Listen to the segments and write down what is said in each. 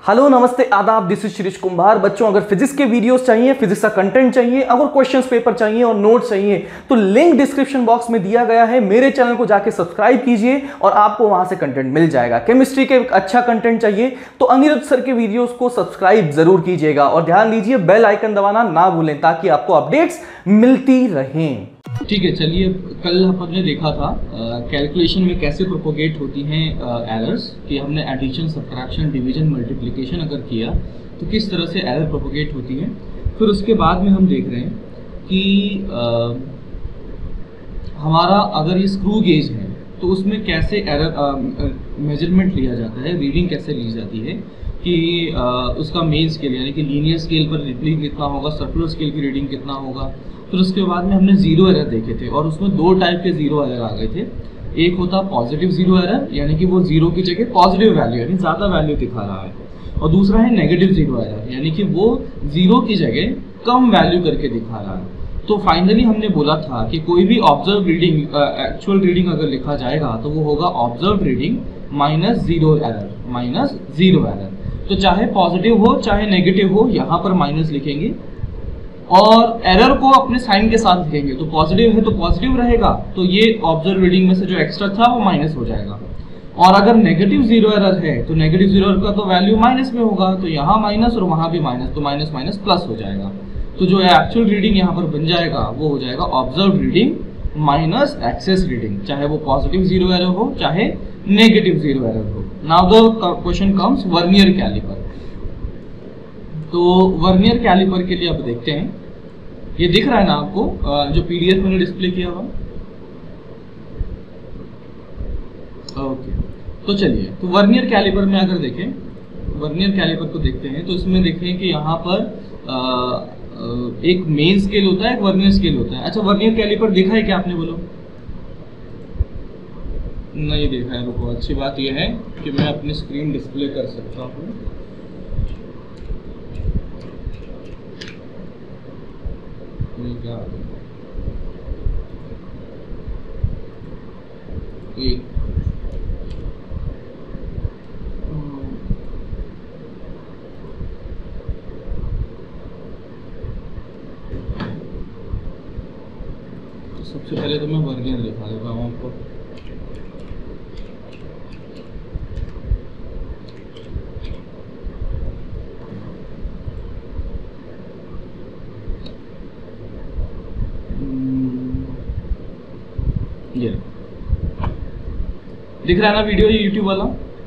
Hello नमस्ते आदाब, this is Shirish कुंभार। बच्चों, अगर फिजिक्स के वीडियोस चाहिए, फिजिक्स का कंटेंट चाहिए, अगर क्वेश्चंस पेपर चाहिए और नोट्स चाहिए तो लिंक डिस्क्रिप्शन बॉक्स में दिया गया है। मेरे चैनल को जाके सब्सक्राइब कीजिए और आपको वहां से कंटेंट मिल जाएगा। केमिस्ट्री के अच्छा कंटेंट चाहिए तो अनिरुद्ध सर के वीडियोस को सब्सक्राइब जरूर कीजिएगा और ध्यान दीजिए बेल आइकन दबाना ना भूलें ताकि आपको अपडेट्स मिलती रहें। ठीक है, चलिए कल हमने देखा था कैलकुलेशन में कैसे प्रोपोगेट होती हैं एरर्स, कि हमने एडिशन, सब्ट्रैक्शन, डिवीजन, मल्टीप्लिकेशन अगर किया तो किस तरह से एरर प्रोपोगेट होती है। फिर उसके बाद में हम देख रहे हैं कि हमारा अगर ये स्क्रू गेज है तो उसमें कैसे एरर मेजरमेंट लिया जाता है, रीडिंग कैसे ली जाती है, कि उसका मेन स्केल यानी कि लीनियर स्केल पर रीडिंग कितना होगा, सर्कुलर स्केल की रीडिंग कितना होगा। फिर उसके बाद में हमने जीरो एरर देखे थे और उसमें दो टाइप के जीरो एरर आ गए थे। एक होता पॉजिटिव जीरो एरर, यानी कि वो जीरो की जगह पॉजिटिव वैल्यू यानी ज़्यादा वैल्यू दिखा रहा है, और दूसरा है नेगेटिव जीरो एरर, यानी कि वो जीरो की जगह कम वैल्यू करके दिखा रहा है। तो फाइनली हमने बोला था कि कोई भी ऑब्जर्व रीडिंग, एक्चुअल रीडिंग अगर लिखा जाएगा तो वो होगा observe reading minus zero error, minus zero error. तो चाहे पॉजिटिव हो चाहे नेगेटिव हो, यहाँ पर माइनस लिखेंगे और एरर को अपने साइन के साथ लिखेंगे। तो पॉजिटिव है तो पॉजिटिव रहेगा, तो ये ऑब्जर्व रीडिंग में से जो एक्स्ट्रा था वो माइनस हो जाएगा। और अगर नेगेटिव जीरो एरर है तो नेगेटिव जीरो एरर का तो वैल्यू माइनस में होगा, तो यहाँ माइनस और वहाँ भी माइनस, तो माइनस माइनस प्लस हो जाएगा। तो जो एक्चुअल रीडिंग यहाँ पर बन जाएगा वो हो जाएगा observe reading minus excess reading, चाहे वो पॉजिटिव जीरो एरर हो चाहे नेगेटिव जीरो एरर हो। Now the question comes vernier calliper. तो वर्नियर कैलिपर के लिए अब देखते हैं, ये दिख रहा है ना आपको जो पीडीएफ मैंने डिस्प्ले किया हुआ। ओके, तो चलिए, तो वर्नियर कैलिपर में अगर देखें, वर्नियर कैलिपर को देखते हैं तो इसमें देखें कि यहाँ पर एक मेन स्केल होता है, एक वर्नियर स्केल होता है। अच्छा, वर्नियर कैलिपर देखा है क्या आपने, बोलो? नहीं देखा है। रुको, अच्छी बात यह है कि मैं अपनी स्क्रीन डिस्प्ले कर सकता हूँ। तो सबसे पहले तो मैं वर्नियर दिखा देता हूँ आपको। ये दिख रहा है ना वीडियो, ये यूट्यूब वाला?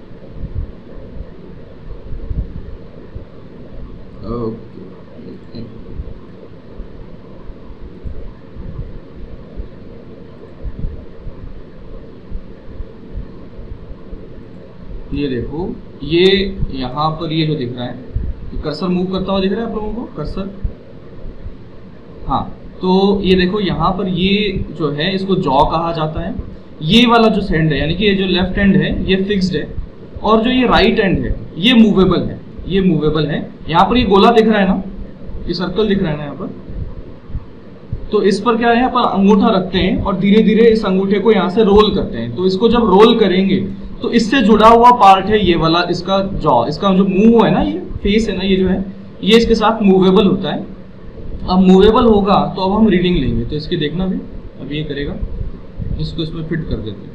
ये देखो, ये यहाँ पर ये जो दिख रहा है, कर्सर मूव करता हुआ दिख रहा है आप लोगों को, कर्सर? हाँ, तो ये देखो यहाँ पर ये जो है इसको जॉ कहा जाता है। ये वाला जो एंड है यानी कि ये जो लेफ्ट एंड है ये फिक्स्ड है, और जो ये राइट एंड है ये मूवेबल है, ये मूवेबल है। यहाँ पर ये गोला दिख रहा है ना, ये सर्कल दिख रहा है ना यहाँ पर, तो इस पर क्या है, अपन अंगूठा रखते हैं और धीरे धीरे इस अंगूठे को यहाँ से रोल करते हैं। तो इसको जब रोल करेंगे तो इससे जुड़ा हुआ पार्ट है ये वाला, इसका जॉ, इसका जो मुंह है ना, ये फेस है ना, ये जो है ये इसके साथ मूवेबल होता है। अब मूवेबल होगा तो अब हम रीडिंग लेंगे, तो इसकी देखना भी, अब ये करेगा, इसको इसमें फिट कर देते हैं।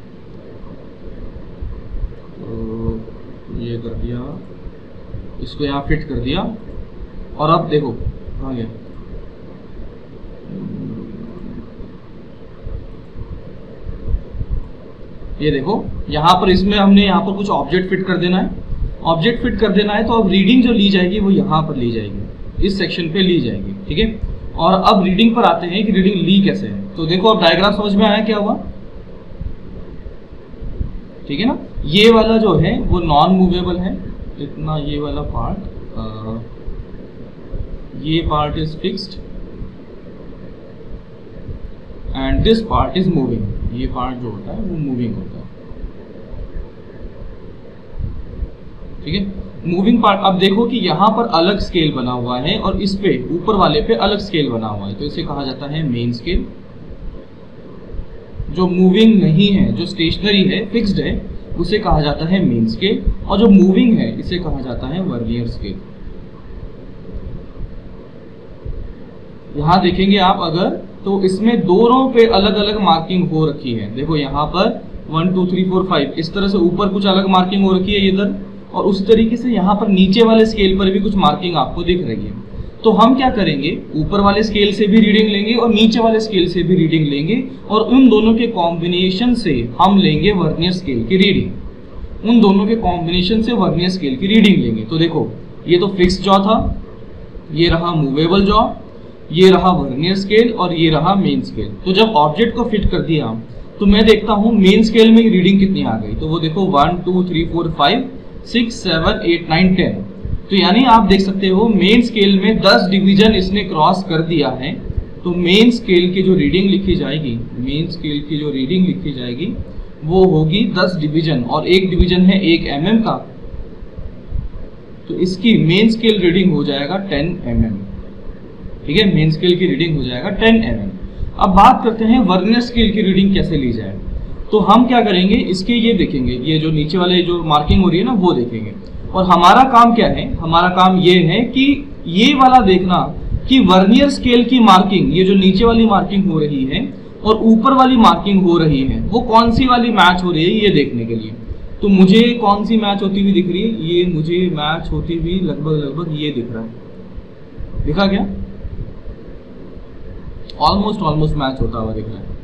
तो ये कर दिया, इसको यहाँ फिट कर दिया, और अब देखो कहाँ गया, ये देखो यहाँ पर इसमें हमने यहाँ पर कुछ ऑब्जेक्ट फिट कर देना है, ऑब्जेक्ट फिट कर देना है। तो अब रीडिंग जो ली जाएगी वो यहाँ पर ली जाएगी, इस सेक्शन पे ली जाएगी, ठीक है। और अब रीडिंग पर आते हैं कि रीडिंग ली कैसे है। तो देखो अब डायग्राम समझ में आया क्या हुआ, ठीक है ना। ये वाला जो है वो नॉन मूवेबल है, इतना ये वाला पार्ट, ये part is fixed and this part is moving. ये पार्ट जो होता है वो मूविंग होता है, ठीक है, मूविंग पार्ट। अब देखो कि यहाँ पर अलग स्केल बना हुआ है और इस पे ऊपर वाले पे अलग स्केल बना हुआ है, तो इसे कहा जाता है मेन स्केल। जो मूविंग नहीं है, जो स्टेशनरी है, फिक्स्ड है, उसे कहा जाता है मेन स्केल, और जो मूविंग है इसे कहा जाता है वर्नियर स्केल। यहां देखेंगे आप अगर, तो इसमें दोनों पे अलग अलग मार्किंग हो रखी है। देखो यहाँ पर 1 2 3 4 5 इस तरह से ऊपर कुछ अलग मार्किंग हो रखी है इधर, और उस तरीके से यहाँ पर नीचे वाले स्केल पर भी कुछ मार्किंग आपको दिख रही है। तो हम क्या करेंगे, ऊपर वाले स्केल से भी रीडिंग लेंगे और नीचे वाले स्केल से भी रीडिंग लेंगे, और उन दोनों के कॉम्बिनेशन से हम लेंगे वर्नियर स्केल की रीडिंग। उन दोनों के कॉम्बिनेशन से वर्नियर स्केल की रीडिंग लेंगे। तो देखो ये तो फिक्स जॉ था, ये रहा मूवेबल जॉ, ये रहा वर्नियर स्केल, और ये रहा मेन स्केल। तो जब ऑब्जेक्ट को फिट कर दिया तो मैं देखता हूं मेन स्केल में रीडिंग कितनी आ गई। तो वो देखो 1 2 3 4 5 6 7 8 9 10। तो यानी आप देख सकते हो मेन स्केल में 10 डिवीजन इसने क्रॉस कर दिया है। तो मेन स्केल की जो रीडिंग लिखी जाएगी, मेन स्केल की जो रीडिंग लिखी जाएगी वो होगी 10 डिवीजन, और एक डिवीजन है 1 mm का, तो इसकी मेन स्केल रीडिंग हो जाएगा 10 mm। ठीक है, मेन स्केल की रीडिंग हो जाएगा 10 mm। अब बात करते हैं वर्नियर स्केल की रीडिंग कैसे ली जाए। तो हम क्या करेंगे, इसके ये देखेंगे, ये जो नीचे वाले जो मार्किंग हो रही है ना वो देखेंगे, और हमारा काम क्या है, हमारा काम ये है कि ये वाला देखना कि वर्नियर स्केल की मार्किंग, ये जो नीचे वाली मार्किंग हो रही है और ऊपर वाली मार्किंग हो रही है, वो कौन सी वाली मैच हो रही है ये देखने के लिए। तो मुझे कौन सी मैच होती हुई दिख रही है, ये मुझे मैच होती हुई लगभग ये दिख रहा है, दिखा क्या, ऑलमोस्ट मैच होता हुआ दिख रहा है।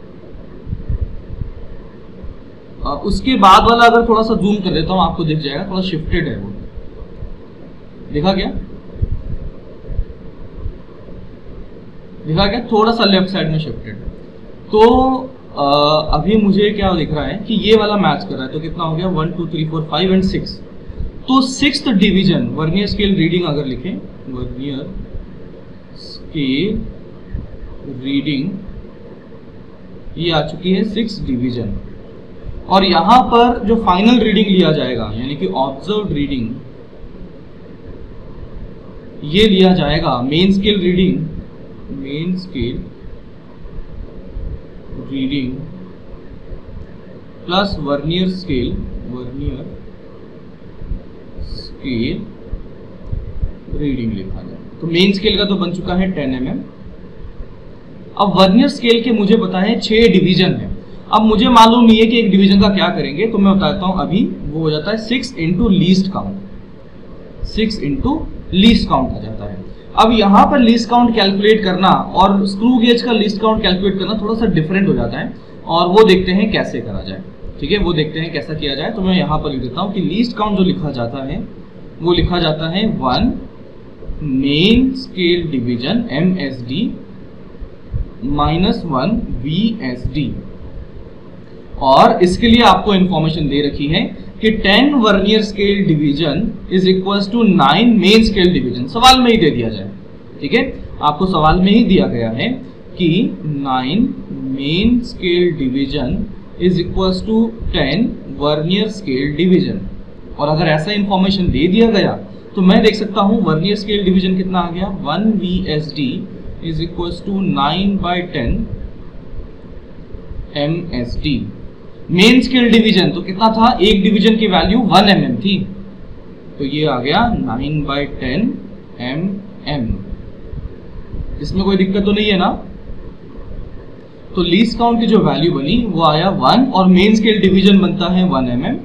उसके बाद वाला अगर थोड़ा सा जूम कर देता हूं आपको दिख जाएगा, थोड़ा शिफ्टेड है वो, दिखा क्या, दिखा क्या, थोड़ा सा लेफ्ट साइड में शिफ्टेड। तो अभी मुझे क्या दिख रहा है कि ये वाला मैच कर रहा है। तो कितना हो गया, 1 2 3 4 5 एंड 6। तो 6th division vernier scale reading अगर लिखें, वर्नियर स्केल रीडिंग ये आ चुकी है 6th डिवीजन, और यहां पर जो फाइनल रीडिंग लिया जाएगा यानी कि ऑब्जर्व्ड रीडिंग ये लिया जाएगा main scale reading, main scale reading plus vernier scale reading लिखा जाए। तो मेन स्केल का तो बन चुका है 10 mm। अब वर्नियर स्केल के मुझे पता है 6 डिवीजन है। अब मुझे मालूम नहीं है कि एक डिवीजन का क्या करेंगे, तो मैं बताता हूं अभी। वो हो जाता है 6 into least count, 6 into least count आ जाता है। अब यहाँ पर लीस्ट काउंट कैलकुलेट करना और स्क्रू गेज का लीस्ट काउंट कैलकुलेट करना थोड़ा सा डिफरेंट हो जाता है, और वो देखते हैं कैसे करा जाए। ठीक है, वो देखते हैं कैसा किया जाए। तो मैं यहाँ पर लिख देता हूँ कि लीस्ट काउंट जो लिखा जाता है वो लिखा जाता है 1 main scale division MSD -1 VSD। और इसके लिए आपको इंफॉर्मेशन दे रखी है कि 10 vernier scale division is equals to 9 main scale division. सवाल में ही दे दिया जाए, ठीक है, आपको सवाल में ही दिया गया है कि 9 main scale division is equals to 10 vernier scale division. और अगर ऐसा इंफॉर्मेशन दे दिया गया तो मैं देख सकता हूं वर्नियर स्केल डिवीजन कितना आ गया, 1 VSD is equals to 9/10 MSD। Main scale division तो कितना था, एक डिवीजन की वैल्यू 1 mm थी, तो ये आ गया 9/10 mm। इसमें कोई दिक्कत तो नहीं है ना। तो लीस्ट काउंट की जो वैल्यू बनी वो आया 1, और मेन स्केल डिवीजन बनता है 1 mm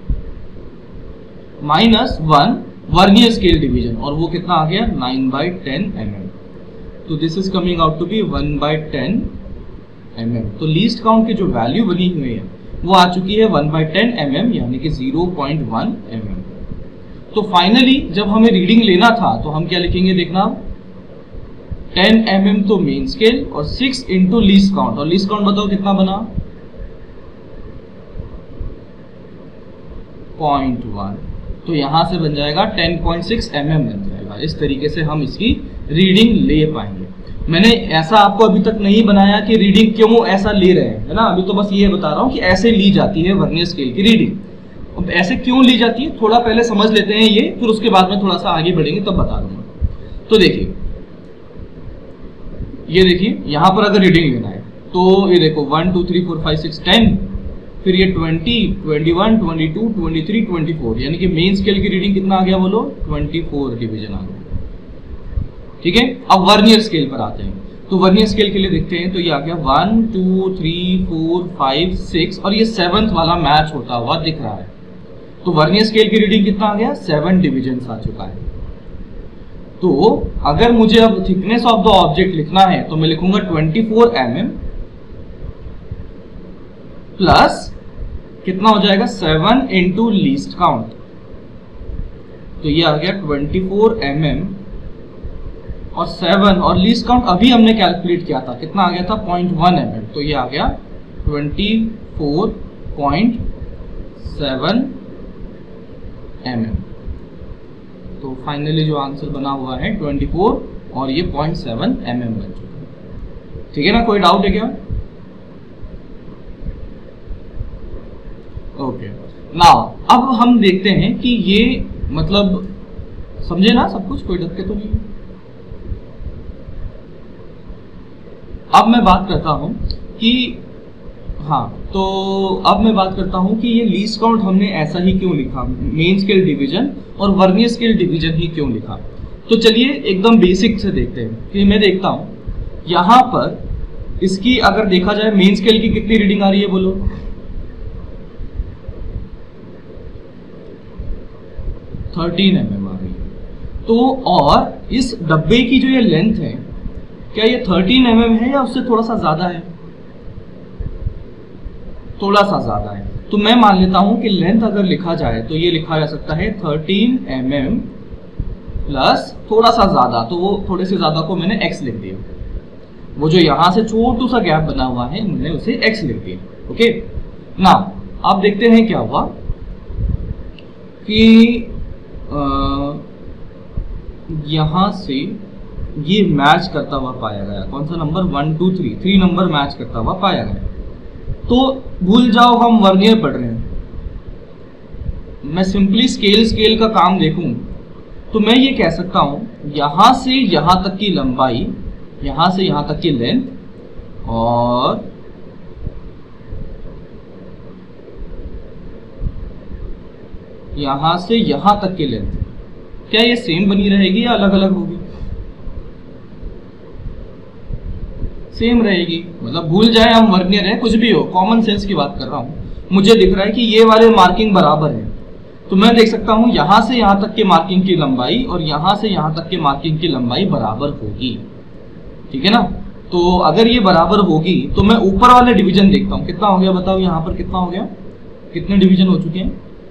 -1 वर्नियर स्केल डिवीजन, और वो कितना आ गया 9/10 mm। तो this is coming out to be 1/10 mm। तो लीस्ट काउंट की जो वैल्यू बनी हुई है वो आ चुकी है 1/10 mm यानी कि 0.1 mm। तो फाइनली जब हमें रीडिंग लेना था तो हम क्या लिखेंगे, देखना 10 mm तो मेन स्केल और 6 इंटू लीस्ट काउंट, और लीस्ट काउंट बताओ कितना बना 0.1। तो यहां से बन जाएगा 10.6 mm बन जाएगा। इस तरीके से हम इसकी रीडिंग ले पाएंगे। मैंने ऐसा आपको अभी तक नहीं बनाया कि रीडिंग क्यों ऐसा ले रहे हैं, है ना। अभी तो बस ये बता रहा हूं कि ऐसे ली जाती है वर्नियर स्केल की रीडिंग। अब ऐसे क्यों ली जाती है थोड़ा पहले समझ लेते हैं ये, फिर उसके बाद में थोड़ा सा आगे बढ़ेंगे तब बता दूंगा। तो देखिए, ये देखिए यहां पर अगर रीडिंग लेना है तो ये देखो 1 2 3 4 5 6 10, फिर ये 20, 21, 22, 23, 24, यानी कि मेन स्केल की रीडिंग कितना आ गया बोलो, 24 डिवीजन आ गया। ठीक है, अब वर्नियर स्केल पर आते हैं। तो वर्नियर स्केल के लिए देखते हैं, तो ये आ गया 1, 2, 3, 4, 5, 6 और ये 7th वाला मैच होता हुआ दिख रहा है। तो वर्नियर स्केल की रीडिंग कितना आ गया, 7 डिवीजन आ चुका है। तो अगर मुझे अब थिकनेस ऑफ द ऑब्जेक्ट लिखना है तो मैं लिखूंगा 24 mm प्लस कितना हो जाएगा 7 इंटू लीस्ट काउंट। तो ये आ गया 24 mm और 7 और लीस्ट काउंट अभी हमने कैलकुलेट किया था, कितना आ गया था 0.1 mm। तो ये आ गया 24.7 mm। तो फाइनली जो आंसर बना हुआ है 24 और ये 0.7 mm बन चुका है। ठीक है ना, कोई डाउट है क्या? ओके, नाउ अब हम देखते हैं कि ये मतलब समझे ना सब कुछ, कोई डरते तो नहीं। अब मैं बात करता हूं कि तो अब मैं बात करता हूं कि ये लीस्ट काउंट हमने ऐसा ही क्यों लिखा, मेन स्केल डिवीजन और वर्नियर स्केल डिवीजन ही क्यों लिखा। तो चलिए एकदम बेसिक से देखते हैं कि मैं देखता हूं यहां पर इसकी अगर देखा जाए मेन स्केल की कितनी रीडिंग आ रही है बोलो, 13 mm आ रही है। तो और इस डब्बे की जो ये लेंथ है, क्या ये 13 mm है या उससे थोड़ा सा ज्यादा है? थोड़ा सा ज्यादा है। तो मैं मान लेता हूं कि लेंथ अगर लिखा जाए तो ये लिखा जा सकता है 13 mm प्लस थोड़ा सा ज्यादा, तो वो थोड़े से ज्यादा को मैंने x लिख दिया। वो जो यहां से छोटू सा गैप बना हुआ है मैंने उसे x लिख दिया। ओके, नाउ आप देखते हैं क्या हुआ कि यहां से ये मैच करता हुआ पाया गया। कौन सा नंबर, 1, 2, 3 नंबर मैच करता हुआ पाया गया। तो भूल जाओ हम वर्नियर पढ़ रहे हैं, मैं सिंपली स्केल का काम देखूं तो मैं ये कह सकता हूं यहां से यहां तक की लंबाई, यहां से यहां तक की लेंथ और यहां से यहां तक की लेंथ, क्या ये सेम बनी रहेगी या अलग अलग होगी? सेम रहेगी। मतलब भूल जाए हम वर्नियर है, कुछ भी हो, कॉमन सेंस की बात कर रहा हूं। मुझे दिख रहा है कि ये वाले मार्किंग बराबर है, तो मैं देख सकता हूं यहां से यहां तक के मार्किंग की लंबाई और यहां से यहां तक के मार्किंग की लंबाई बराबर होगी। ठीक है ना, तो अगर ये बराबर होगी तो मैं ऊपर वाले डिवीजन देखता हूं, कितना हो गया बताओ, यहां पर कितना हो गया, कितने डिवीजन हो चुके हैं?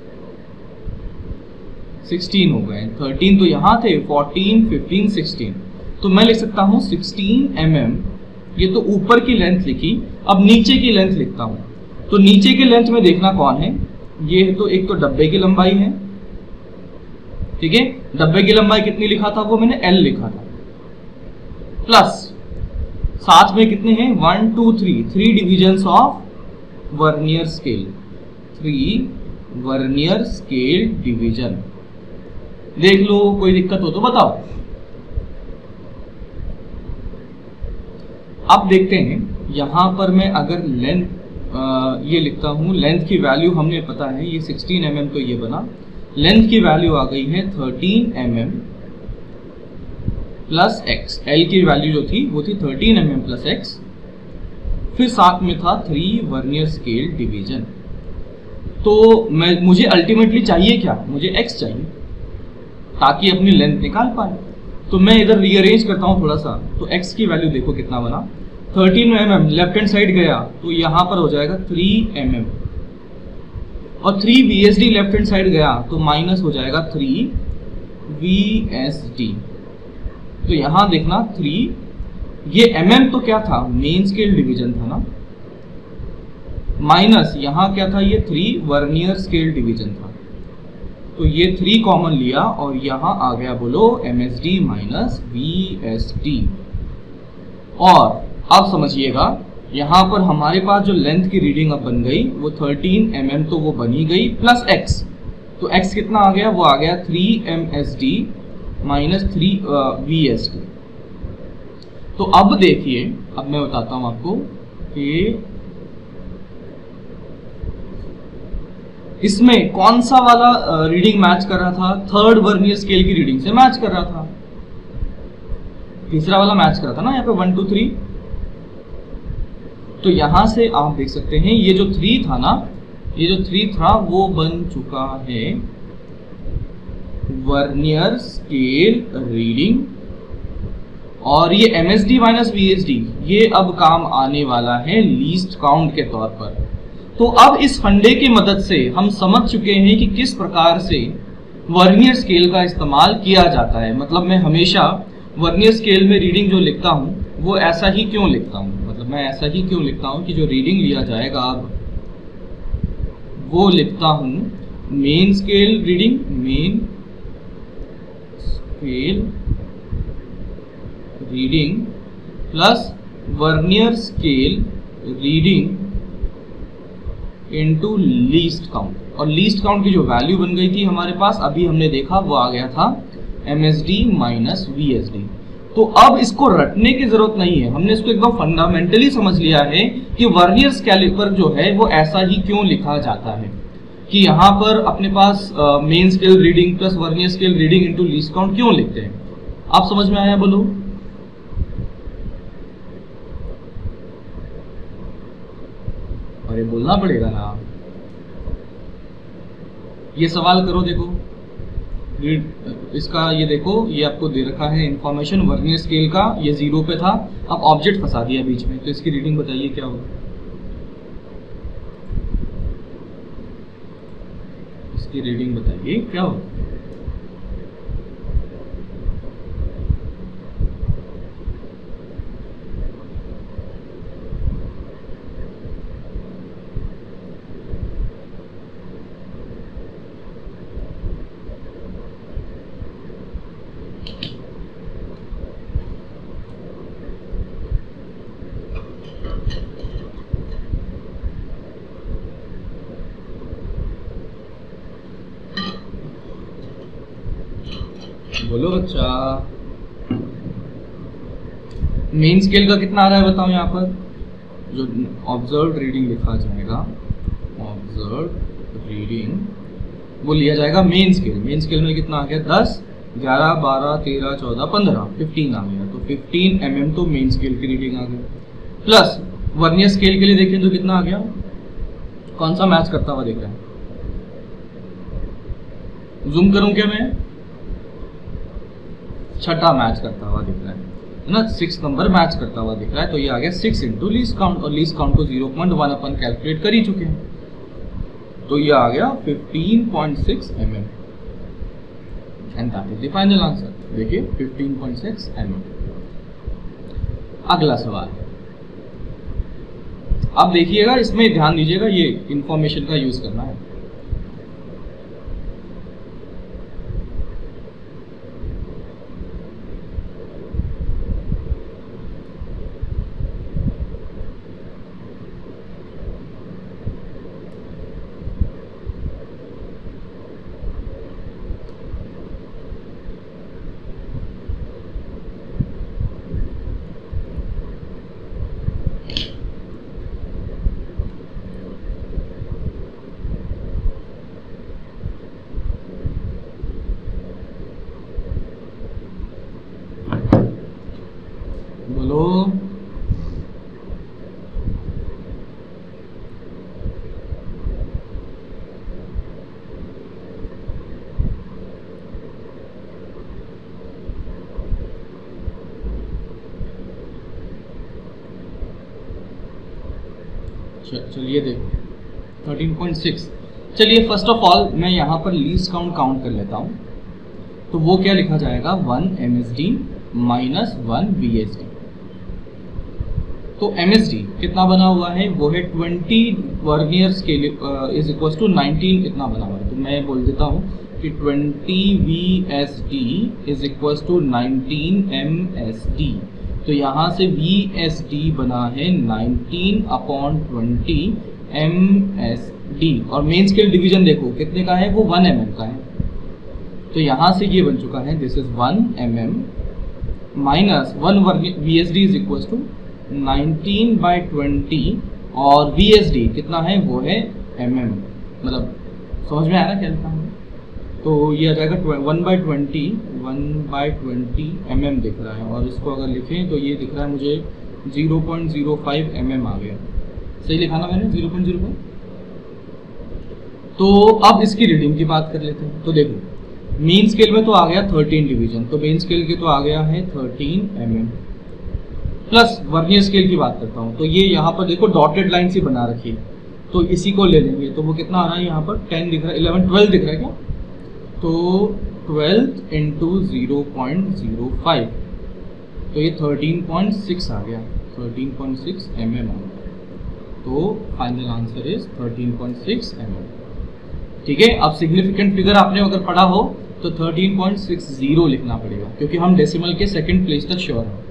16 हो गए। 13 तो यहां थे, 14, 15, 16। तो मैं लिख सकता हूं 16 mm, ये तो ऊपर की लेंथ लिखी। अब नीचे की लेंथ लिखता हूं, तो नीचे की लेंथ में देखना कौन है, ये तो एक तो डब्बे की लंबाई है। ठीक है, डब्बे की लंबाई कितनी लिखा था, वो मैंने L लिखा था, प्लस साथ में कितने हैं, 1, 2, 3 divisions of vernier scale, 3 vernier scale division. देख लो, कोई दिक्कत हो तो बताओ। अब देखते हैं यहां पर मैं अगर लेंथ ये लिखता हूं, लेंथ की वैल्यू हमें पता है ये 16 mm, तो ये बना, लेंथ की वैल्यू आ गई है 13 mm प्लस x। L की वैल्यू जो थी वो थी 13 mm प्लस x, फिर साथ में था 3 वर्नियर स्केल डिवीजन। तो मुझे अल्टीमेटली चाहिए क्या, मुझे x चाहिए ताकि अपनी लेंथ निकाल पाए। तो मैं इधर रीअरेंज करता हूं थोड़ा सा, तो x की वैल्यू देखो कितना बना, 13 mm लेफ्ट हैंड साइड गया तो यहां पर हो जाएगा 3 mm, और 3 VSD लेफ्ट हैंड साइड गया तो माइनस हो जाएगा 3 VSD। तो यहां देखना 3, ये mm तो क्या था, मेन स्केल डिवीजन था ना, माइनस यहां क्या था, ये 3 वर्नियर स्केल डिवीजन था। तो ये 3 कॉमन लिया और यहां आ गया बोलो MSD माइनस VSD। और अब समझिएगा यहां पर हमारे पास जो लेंथ की रीडिंग अब बन गई वो 13 mm, तो वो बनी गई प्लस x। तो x कितना आ गया, वो आ गया 3 MSD माइनस 3 VSD। तो अब देखिए, अब मैं बताता हूं आपको कि इसमें कौन सा वाला रीडिंग मैच कर रहा था? थर्ड वर्नियर स्केल की रीडिंग से मैच कर रहा था। तीसरा वाला मैच कर रहा था ना यहाँ पे 1 2 3। तो यहां से आप देख सकते हैं ये जो 3 था ना, ये जो 3 था वो बन चुका है वर्नियर स्केल रीडिंग, और ये MSD माइनस VSD ये अब काम आने वाला है लीस्ट काउंट के तौर पर। तो अब इस फंडे की मदद से हम समझ चुके हैं कि किस प्रकार से वर्नियर स्केल का इस्तेमाल किया जाता है। मतलब मैं हमेशा वर्नियर स्केल में रीडिंग जो लिखता हूं वो ऐसा ही क्यों लिखता हूं, मतलब मैं ऐसा ही क्यों लिखता हूं कि जो रीडिंग लिया जाएगा अब वो लिखता हूं main scale reading, main scale reading plus vernier scale reading into least count. और लीस्ट काउंट की जो वैल्यू बन गई थी हमारे पास, अभी हमने देखा वो आ गया था MSD माइनस VSD। तो अब इसको रटने की जरूरत नहीं है, हमने इसको एकदम फंडामेंटली समझ लिया है कि वर्नियर स्केल पर जो है वो ऐसा ही क्यों लिखा जाता है कि यहाँ पर अपने पास main scale reading plus vernier scale reading into least count क्यों लिखते हैं। आप समझ में आया? बोलो। अरे बोलना पड़ेगा ना, ये सवाल करो। देखो इसका ये देखो, ये आपको दे रखा है इंफॉर्मेशन वर्नियर स्केल का, ये 0 पे था, अब ऑब्जेक्ट फंसा दिया बीच में, तो इसकी रीडिंग बताइए क्या होगा। इसकी रीडिंग बताइए क्या होगा। बोलो बच्चा। मेन स्केल का कितना आ रहा है बताओ। यहाँ पर जो ऑब्जर्व रीडिंग लिखा जाएगा, ऑब्जर्व रीडिंग वो लिया जाएगा मेन स्केल। मेन स्केल में कितना आ गया? 10 11 12 13 14 15 15 आ गया। तो 15 mm तो मेन स्केल की रीडिंग आ गई। प्लस वर्नियर स्केल के लिए देखें तो कितना आ गया? कौन सा मैच करता हुआ दिख रहा है? जूम करूं क्या मैं? छठा मैच करता हुआ दिख रहा है ना, 6 नंबर मैच करता हुआ दिख रहा है। तो ये आ गया 6 इंटू लीस्ट काउंट, और लीस्ट काउंट को 0.1 अपन कैलकुलेट कर ही चुके हैं। तो ये आ गया 15.6 mm and that is the final answer. देखिए 15.6 mm। अगला सवाल अब देखिएगा, इसमें ध्यान दीजिएगा, ये इंफॉर्मेशन का यूज करना है। चलिए देखो 13.6। चलिए फर्स्ट ऑफ ऑल मैं यहाँ पर लीस्ट काउंट कर लेता हूँ। तो वो क्या लिखा जाएगा? 1 MSD माइनस 1 VSD। तो MSD कितना बना हुआ है? वो है 20 vernier scale is equal to 19 इतना बना हुआ है। तो मैं बोल देता हूँ कि 20 VSD is equal to 19 MSD। तो यहाँ से VSD बना है 19/20 MSD, और मेन स्केल डिवीजन देखो कितने का है? वो 1 mm का है। तो यहाँ से ये बन चुका है, this is 1 mm minus 1 VSD is equal to 19/20, और VSD कितना है? वो है mm, मतलब समझ में आया ना क्या लिखा है? तो ये आ जाएगा 1/20 mm दिख रहा है, और इसको अगर लिखें तो ये दिख रहा है मुझे 0.05 mm आ गया। सही लिखा ना मैंने, 0.05। तो अब इसकी रीडिंग की बात कर लेते हैं। तो देखो मेन स्केल में तो आ गया 13 डिवीजन, तो मेन स्केल के तो आ गया है 13 mm, प्लस वर्नियर स्केल की बात करता हूँ तो ये यहाँ पर देखो डॉटेड लाइन सी बना रखी है, तो इसी को ले लेंगे। तो वो कितना आ रहा है यहाँ पर 10 दिख रहा है, 11 12 दिख रहा है क्या? तो 12 इंटू 0.05, तो ये 13.6 आ गया, 13.6 mm आ गया। तो फाइनल आंसर इज 13.6 mm। ठीक है, अब सिग्निफिकेंट फिगर आपने अगर पढ़ा हो तो 13.60 लिखना पड़ेगा, क्योंकि हम डेसिमल के सेकंड प्लेस तक श्योर हैं।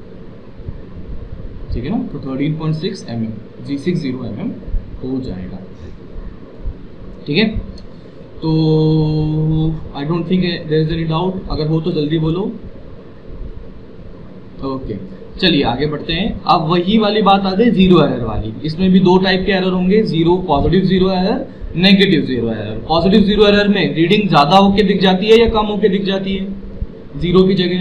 ठीक है ना, तो 13.6 mm, G60 mm हो जाएगा। ठीक है, तो I don't think there is any doubt, अगर हो तो जल्दी बोलो। ओके चलिए आगे बढ़ते हैं। अब वही वाली बात आ गई जीरो एरर वाली। इसमें भी दो टाइप के एरर होंगे, positive zero error, negative zero error. Positive zero error में रीडिंग ज्यादा होके दिख जाती है या कम होके दिख जाती है? जीरो की जगह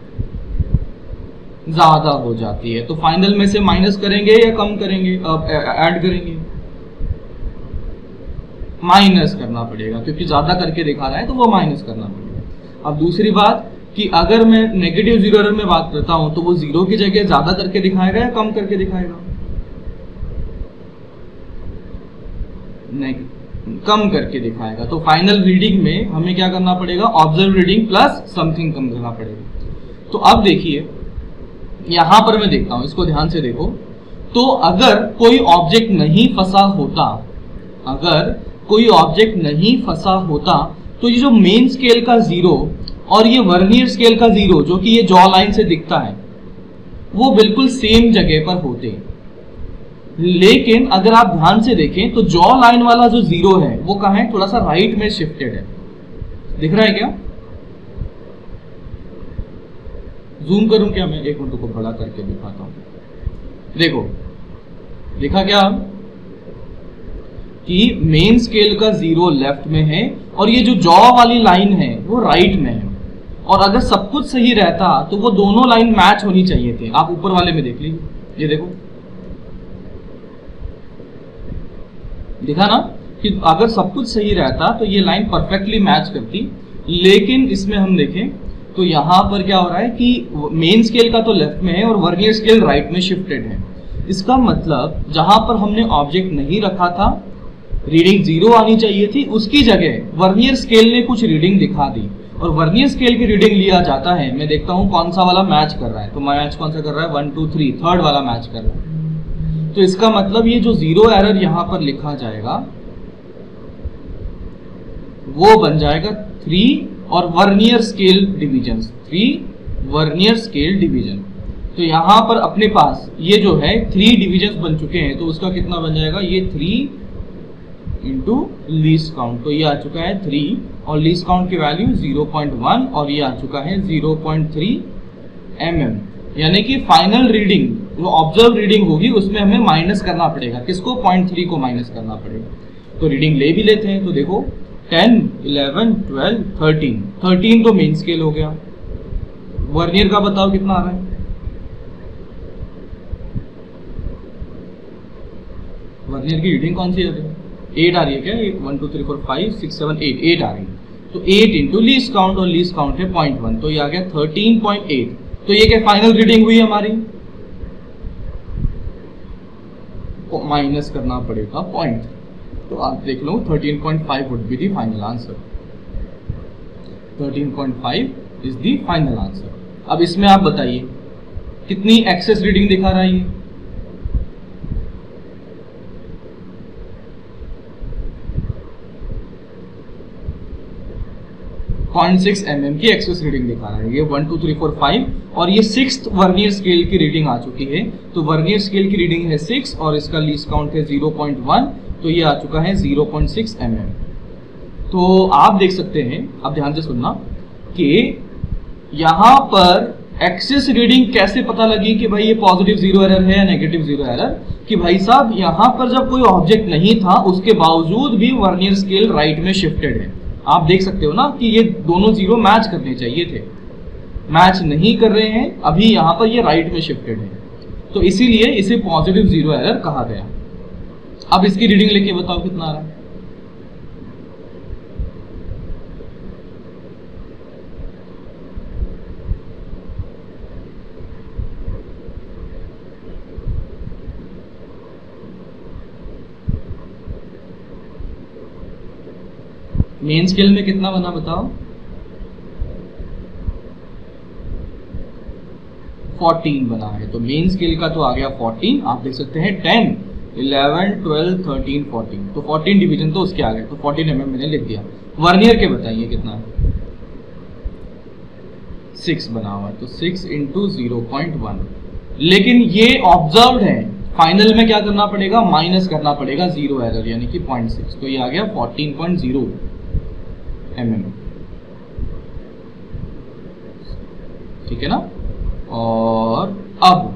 ज्यादा हो जाती है, तो फाइनल में से माइनस करेंगे या कम करेंगे, ऐड करेंगे? माइनस करना पड़ेगा, क्योंकि ज्यादा करके दिखा रहा है तो वो माइनस करना पड़ेगा। अब दूसरी बात कि अगर मैं नेगेटिव जीरो एरर में बात करता हूं तो वो जीरो की जगह ज्यादा करके दिखाएगा या कम करके दिखाएगा? कम करके दिखाएगा। तो फाइनल रीडिंग में हमें क्या करना पड़ेगा? ऑब्जर्व रीडिंग प्लस समथिंग कम करना पड़ेगा। तो अब देखिए यहां पर मैं देखता हूं, इसको ध्यान से देखो। तो अगर कोई ऑब्जेक्ट नहीं फंसा होता, अगर कोई ऑब्जेक्ट नहीं फंसा होता तो ये जो मेन स्केल का जीरो और ये वर्नियर स्केल का जीरो जो कि ये जॉ लाइन से दिखता है वो बिल्कुल सेम जगह पर होते हैं। लेकिन अगर आप ध्यान से देखें तो जॉ लाइन वाला जो जीरो है वो कहां है? थोड़ा सा राइट में शिफ्टेड है। दिख रहा है क्या? जूम करूं क्या मैं? एक मिनट को बड़ा करके दिखाता हूं। देखो दिखा क्या कि मेन स्केल का जीरो लेफ्ट में है और ये जो जॉ वाली लाइन है वो राइट में है। और अगर सब कुछ सही रहता तो वो दोनों लाइन मैच होनी चाहिए थे। आप ऊपर वाले में देख लीजिए, ये देखो दिखा ना कि अगर सब कुछ सही रहता तो ये लाइन परफेक्टली मैच करती। लेकिन इसमें हम देखें तो यहां पर क्या हो रहा है कि मेन स्केल का तो लेफ्ट में है और वर्नियर स्केल राइट में शिफ्टेड है। इसका मतलब जहां पर हमने ऑब्जेक्ट नहीं रखा था, रीडिंग जीरो आनी चाहिए थी, उसकी जगह वर्नियर स्केल ने कुछ रीडिंग दिखा दी। और वर्नियर स्केल की रीडिंग लिया जाता है, मैं देखता हूं कौन सा वाला मैच कर रहा है। तो मैच कौन सा कर रहा है? 1 2 3, थर्ड वाला मैच कर रहा है। तो इसका मतलब ये जो जीरो एरर यहां पर लिखा जाएगा वो बन जाएगा 3 और vernier scale division, 3 vernier scale division. तो यहां पर अपने पास ये जो है 3 डिवीजन बन चुके हैं, तो उसका कितना बन जाएगा? ये 3 इंटू लीस्ट काउंट। तो ये आ चुका है 3 और लीस्ट काउंट की वैल्यू 0.1 और ये आ चुका है 0.3 mm। यानी कि फाइनल रीडिंग जो ऑब्जर्व रीडिंग होगी उसमें हमें माइनस करना पड़ेगा। किसको? 0.3 को माइनस करना पड़ेगा। तो रीडिंग ले भी लेते हैं। तो देखो 10, 11, 12, 13, 13 तो मेन स्केल हो गया। वर्नियर का बताओ कितना आ रहा है? वर्नियर की रीडिंग कौन सी आ रही है? 8 आ रही है क्या? 1 2 3 4 5 6 7 8, 8 आ रही है। तो 8 इंटू लीस्ट काउंट, और लीस्ट काउंट है 0.1, तो ये आ गया 13.8। तो ये क्या फाइनल रीडिंग हुई हमारी? माइनस करना पड़ेगा पॉइंट। तो आप देख लो 13.5 would be the final answer. 13.5 is the final answer. अब इसमें आप बताइए कितनी एक्सेस रीडिंग दिखा रहा है ये? .6 mm की एक्सेस रीडिंग दिखा रहा है। ये 1 2 3 4 5 और ये 6th वर्नियर स्केल की रीडिंग आ चुकी है। तो वर्नियर स्केल की रीडिंग है 6 और इसका लीस्ट काउंट है 0.1, तो ये आ चुका है 0.6 mm। तो आप देख सकते हैं, अब ध्यान से सुनना कि यहां पर एक्सेस रीडिंग कैसे पता लगी कि भाई ये पॉजिटिव जीरो एरर है या नेगेटिव जीरो एरर, कि भाई साहब यहां पर जब कोई ऑब्जेक्ट नहीं था उसके बावजूद भी वर्नियर स्केल राइट में शिफ्टेड है। आप देख सकते हो ना कि ये दोनों जीरो मैच करने चाहिए थे, मैच नहीं कर रहे हैं, अभी यहां पर ये राइट में शिफ्टेड है, तो इसीलिए इसे पॉजिटिव जीरो एरर कहा गया। अब इसकी रीडिंग लेके बताओ कितना आ रहा है। मेन स्केल में कितना बना बताओ? 14 बना है, तो मेन स्केल का तो आ गया 14। आप देख सकते हैं 10, 11, 12, 13, 14, तो 14 डिवीजन तो उसके आ गए, तो 14 mm मैंने लिख दिया। वर्नियर के बताइए कितना है? 6 बना हुआ है, तो 6 इंटू 0.1, लेकिन ये ऑब्जर्व्ड है, फाइनल में क्या करना पड़ेगा? माइनस करना पड़ेगा जीरो एरर यानी कि 0.6, तो ये आ गया 14.0 mm, ठीक है ना। और अब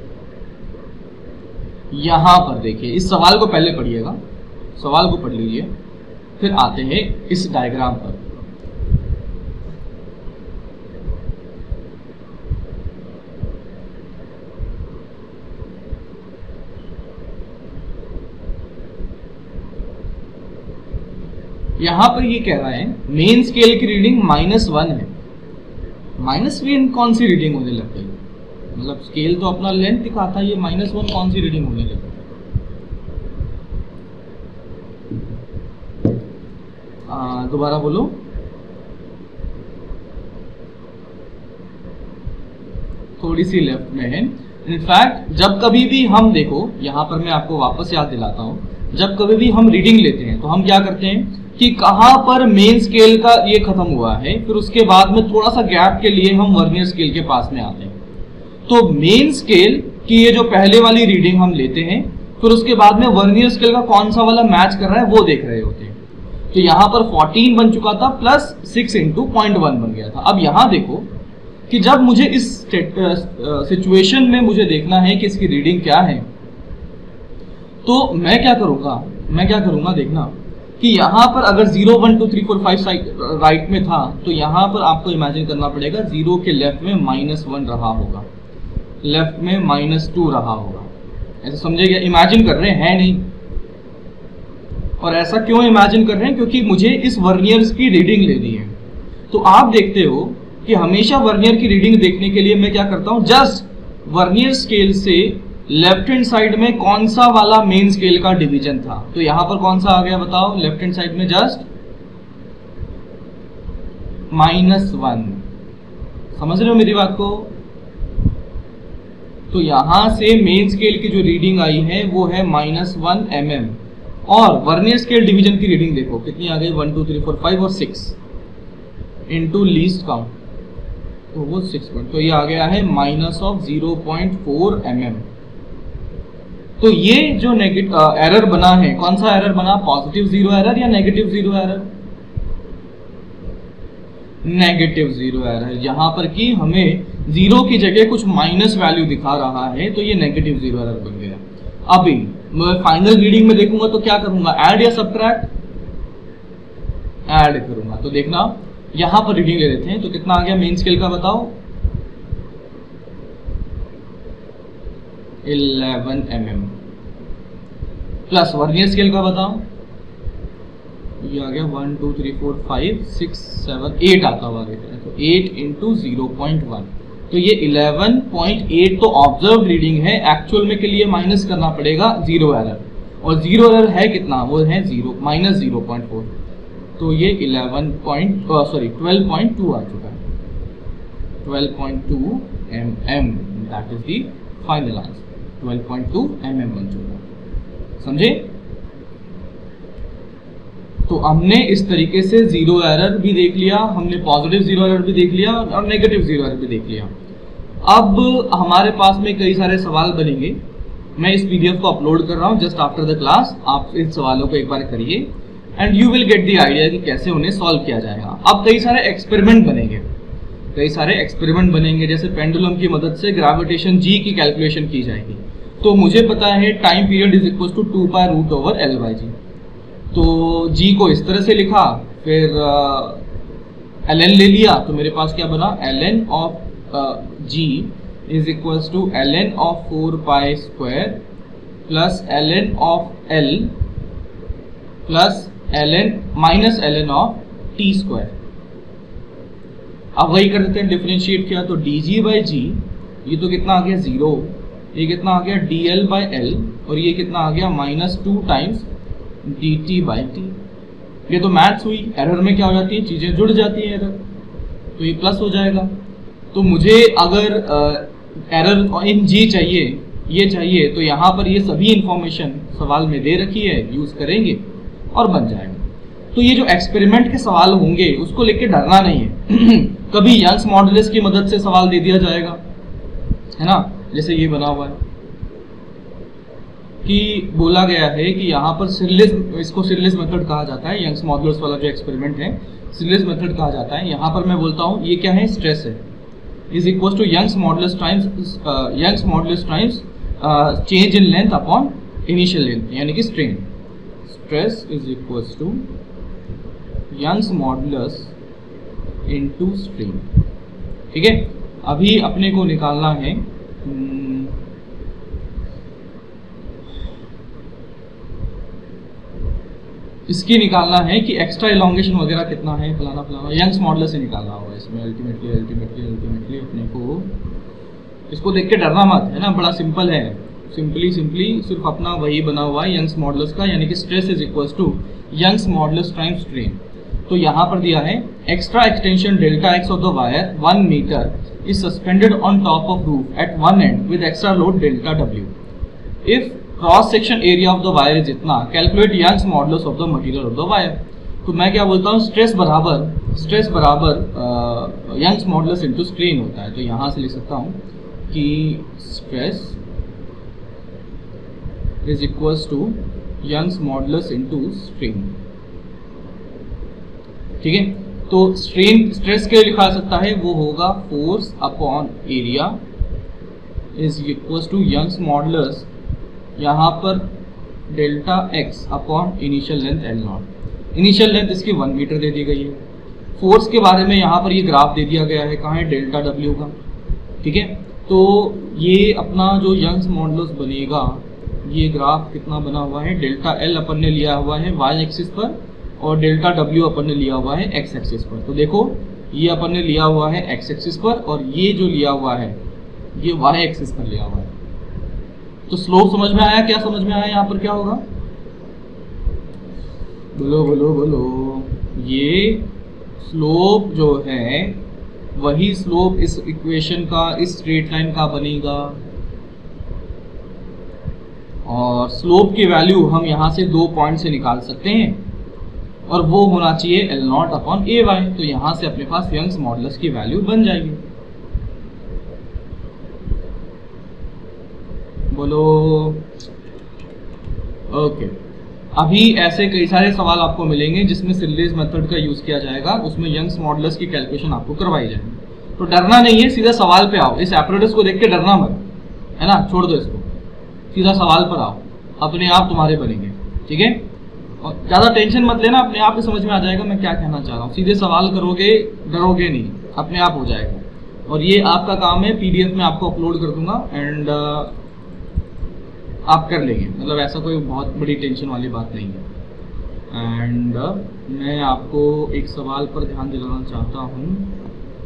यहां पर देखिए, इस सवाल को पहले पढ़िएगा, सवाल को पढ़ लीजिए, फिर आते हैं इस डायग्राम पर। यहां पर ये कह रहा है मेन स्केल की रीडिंग -1 है। -1 कौन सी रीडिंग होने लग गई? मतलब स्केल तो अपना लेंथ दिखाता है, ये -1 कौन सी रीडिंग होने लगी? दोबारा बोलो। थोड़ी सी लेफ्ट में है। इनफैक्ट जब कभी भी हम देखो, यहां पर मैं आपको वापस याद दिलाता हूं, जब कभी भी हम रीडिंग लेते हैं तो हम क्या करते हैं कि कहां पर मेन स्केल का ये खत्म हुआ है, फिर उसके बाद में थोड़ा सा गैप के लिए हम वर्नियर स्केल के पास में आते हैं। तो मेन स्केल की ये जो पहले वाली रीडिंग हम लेते हैं, फिर उसके बाद में वर्नियर स्केल का कौन सा वाला मैच कर रहा है वो देख रहे होते हैं। तो यहां पर 14 बन चुका था प्लस 6 इंटू 0.1 बन गया था। अब यहां देखो कि जब मुझे इस सिचुएशन में मुझे देखना है कि इसकी रीडिंग क्या है, तो मैं क्या करूंगा देखना कि यहां पर अगर 0 1 2 3 4 5 राइट में था, तो यहां पर आपको इमेजिन करना पड़ेगा 0 के लेफ्ट में -1 रहा होगा, लेफ्ट में -2 रहा होगा। ऐसे समझिएगा, इमेजिन कर रहे हैं नहीं। और ऐसा क्यों इमेजिन कर रहे हैं? क्योंकि मुझे इस वर्नियर की रीडिंग लेनी है। तो आप देखते हो कि हमेशा वर्नियर की रीडिंग देखने के लिए मैं क्या करता हूं, जस्ट वर्नियर स्केल से लेफ्ट हैंड साइड में कौन सा वाला मेन स्केल का डिवीजन था, तो यहां पर कौन सा आ गया बताओ? लेफ्ट हैंड साइड में जस्ट -1। समझ रहे हो मेरी बात को? तो यहां से मेन स्केल की जो रीडिंग आई है वो है -1 mm, और वर्नियर स्केल डिवीजन की रीडिंग देखो कितनी आ गई? 1 2 3 4 5 और 6 इंटू लीस्ट काउंट, तो वो 6 पॉइंट, तो ये आ गया है -0.4 mm। तो ये जो एरर बना है, कौन सा एरर बना? पॉजिटिव जीरो एरर या negative zero error? Negative zero error. यहां पर कि हमें जीरो की जगह कुछ माइनस वैल्यू दिखा रहा है, तो ये नेगेटिव जीरो एरर बन गया। अभी मैं फाइनल रीडिंग में देखूंगा तो क्या करूंगा? ऐड या सब्ट्रैक्ट? ऐड करूंगा। तो देखना यहां पर रीडिंग ले लेते हैं, तो कितना आ गया मेन स्केल का बताओ? 11 mm प्लस वर्नियर स्केल का बताओ? ये आ गया 1 2 3 4 5 6 7 8 आता हुआ देख रहे हैं, तो 8 इंटू 0.1, तो ये 11.8 तो ऑब्जर्व रीडिंग है। एक्चुअल में के लिए माइनस करना पड़ेगा जीरो एरर, और जीरो एरर है कितना? वो है -0.4, तो ये 12.2 आ चुका है, 12.2 mm, that is the final answer. 12.2 mm बन चुका है, समझे? तो हमने इस तरीके से जीरो एरर भी देख लिया, हमने पॉजिटिव जीरो एरर भी देख लिया और नेगेटिव जीरो एरर भी देख लिया। अब हमारे पास में कई सारे सवाल बनेंगे। मैं इस पीडीएफ को अपलोड कर रहा हूं जस्ट आफ्टर द क्लास। आप इन सवालों को एक बार करिए and you will get the idea कि कैसे उन्हें सॉल्व किया जाएगा। अब कई सारे एक्सपेरिमेंट बनेंगे। कई सारे एक्सपेरिमेंट बनेंगे, जैसे पेंडुलम की मदद से ग्रेविटेशन जी की कैलकुलेशन की जाएगी। तो मुझे पता है time period is equal to 2π√L/g। तो जी को इस तरह से लिखा, फिर ln ले लिया, तो मेरे पास क्या बना, ln of g is equal to ln of 4π² plus ln of l plus ln of t²। अब वही कर देते हैं, डिफरेंशिएट किया तो dg/g, ये तो कितना आ गया 0, ये कितना आ गया dl/l, और ये कितना आ गया -2 टाइम्स dt/t। ये तो मैथ्स हुई, एरर में क्या हो जाती है, चीजें जुड़ जाती हैं एरर, तो ये प्लस हो जाएगा। तो मुझे अगर एरर इन जी चाहिए, ये चाहिए, तो यहाँ पर ये सभी इंफॉर्मेशन सवाल में दे रखी है, यूज करेंगे और बन जाएगा। तो ये जो एक्सपेरिमेंट के सवाल होंगे उसको लेके डरना नहीं है। कभी यंग्स मॉडुलस की मदद से सवाल दे दिया जाएगा, है ना, जैसे ये बना हुआ है कि बोला गया है कि यहाँ पर सिरलिस, इसको सिरलिस मेथड कहा जाता है, यंग्स मॉडुलस वाला जो एक्सपेरिमेंट है सिरलिस मेथड कहा जाता है। यहाँ पर मैं बोलता हूँ ये क्या है, स्ट्रेस है, is equal to Young's modulus times change in length upon initial length, यानी कि strain. Stress is equal to Young's modulus into strain. ठीक है, अभी अपने को निकालना है इसकी निकालना है कि एक्स्ट्रा इलॉन्गेशन वगैरह कितना है, फलाना फलाना, यंग्स मॉडुलस से निकालना होगा इसमें। अल्टीमेटली अपने को इसको देख के डरना मत, है ना, बड़ा सिंपल है, सिंपली सिर्फ अपना वही बना हुआ है यंग्स मॉडुलस का, यानी कि stress is equal to Young's modulus times strain. तो यहाँ पर दिया है extra extension delta x of the wire 1 metre is suspended on top of roof at one end with extra load delta डब्ल्यू। If cross section area of the wire is इतना, calculate Young's modulus of the material of the wire. तो मैं क्या बोलता हूँ, stress बराबर Young's modulus into strain होता है। तो यहाँ से लिख सकता हूँ कि stress is equals to Young's modulus into strain. ठीक है, तो स्ट्रेस के लिए लिखा सकता है, वो होगा force upon area is equals to Young's modulus, यहाँ पर delta x upon initial length L0। Initial length इसकी 1 मीटर दे दी गई है। फोर्स के बारे में यहाँ पर ये ग्राफ दे दिया गया है, कहाँ है, डेल्टा डब्ल्यू का। ठीक है, तो ये अपना जो यंग्स मॉडुलस बनेगा, ये ग्राफ कितना बना हुआ है, डेल्टा L अपन ने लिया हुआ है y एक्सिस पर और डेल्टा W अपन ने लिया हुआ है x एक्सिस पर। तो देखो ये अपन ने लिया हुआ है x एक्सिस पर और ये जो लिया हुआ है ये y एक्सिस पर लिया हुआ है। तो स्लोप समझ में आया, क्या समझ में आया, यहाँ पर क्या होगा, बोलो। ये स्लोप जो है वही स्लोप इस इक्वेशन का, इस स्ट्रेट लाइन का बनेगा, और स्लोप की वैल्यू हम यहाँ से 2 पॉइंट से निकाल सकते हैं और वो होना चाहिए L0 अपॉन AY। तो यहाँ से अपने पास यंग्स मॉडुलस की वैल्यू बन जाएगी। बोलो ओके। अभी ऐसे कई सारे सवाल आपको मिलेंगे जिसमें सिरलिस मेथड का यूज किया जाएगा, उसमें यंग्स मॉडुलस की कैलकुलेशन आपको करवाई जाएगी। तो डरना नहीं है, सीधा सवाल पे आओ, इस एपरेटस को देख के डरना मत, है ना, छोड़ दो इसको, सीधा सवाल पर आओ, अपने आप तुम्हारे बनेंगे। ठीक है, और ज़्यादा टेंशन मत लेना, अपने आप ही समझ में आ जाएगा मैं क्या कहना चाह रहा हूँ। सीधे सवाल करोगे, डरोगे नहीं, अपने आप हो जाएगा। और ये आपका काम है, PDF में आपको अपलोड कर दूंगा एंड आप कर लेंगे, मतलब ऐसा कोई बहुत बड़ी टेंशन वाली बात नहीं है। एंड मैं आपको एक सवाल पर ध्यान दिलाना चाहता हूँ।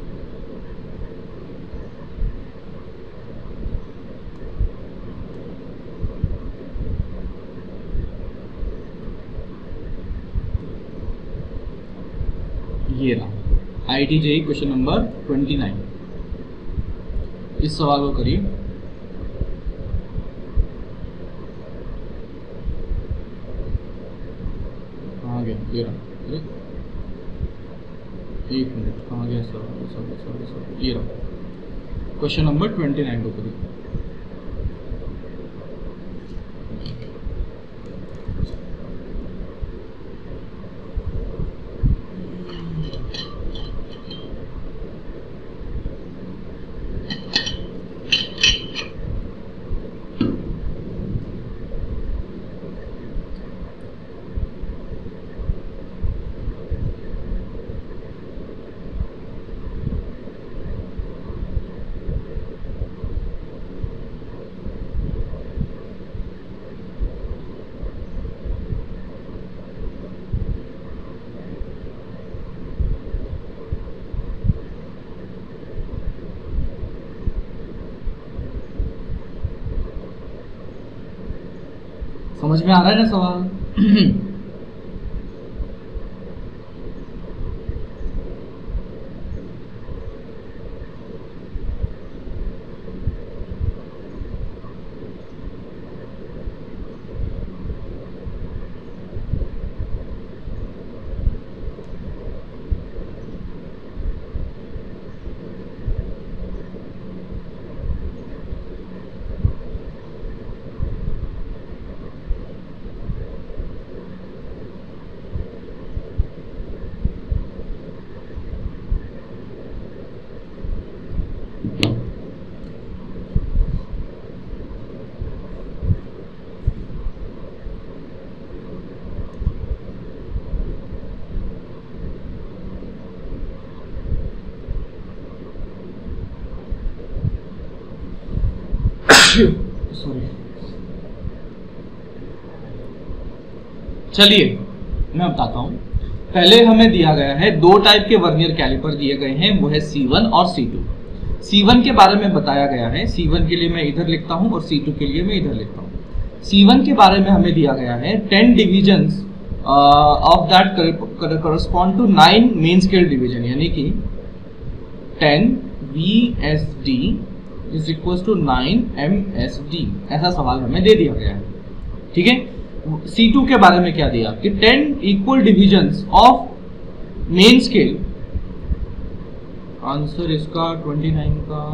ये रहा IIT-JEE क्वेश्चन नंबर 29। इस सवाल को करिए। कहाँ गया, ये रहा, एक मिनट, कहाँ गया सवाल, ये रहा क्वेश्चन नंबर 29 को करिए। समझ में आ रहा है ना सवाल? सॉरी, चलिए मैं बताता हूं। पहले हमें दिया गया है दो टाइप के वर्नियर कैलिपर दिए गए हैं, वो है C1 और C2। C1 के बारे में बताया गया है, C1 के लिए मैं इधर लिखता हूं और C2 के लिए मैं इधर लिखता हूं। C1 के बारे में हमें दिया गया है 10 divisions of that correspond to 9 main scale division, यानी कि 10 VSD is equal to 9 MSD। ऐसा सवाल हमें दे दिया गया है, ठीक है। C2 के बारे में क्या दिया कि 10 equal divisions of main scale. Answer इसका 29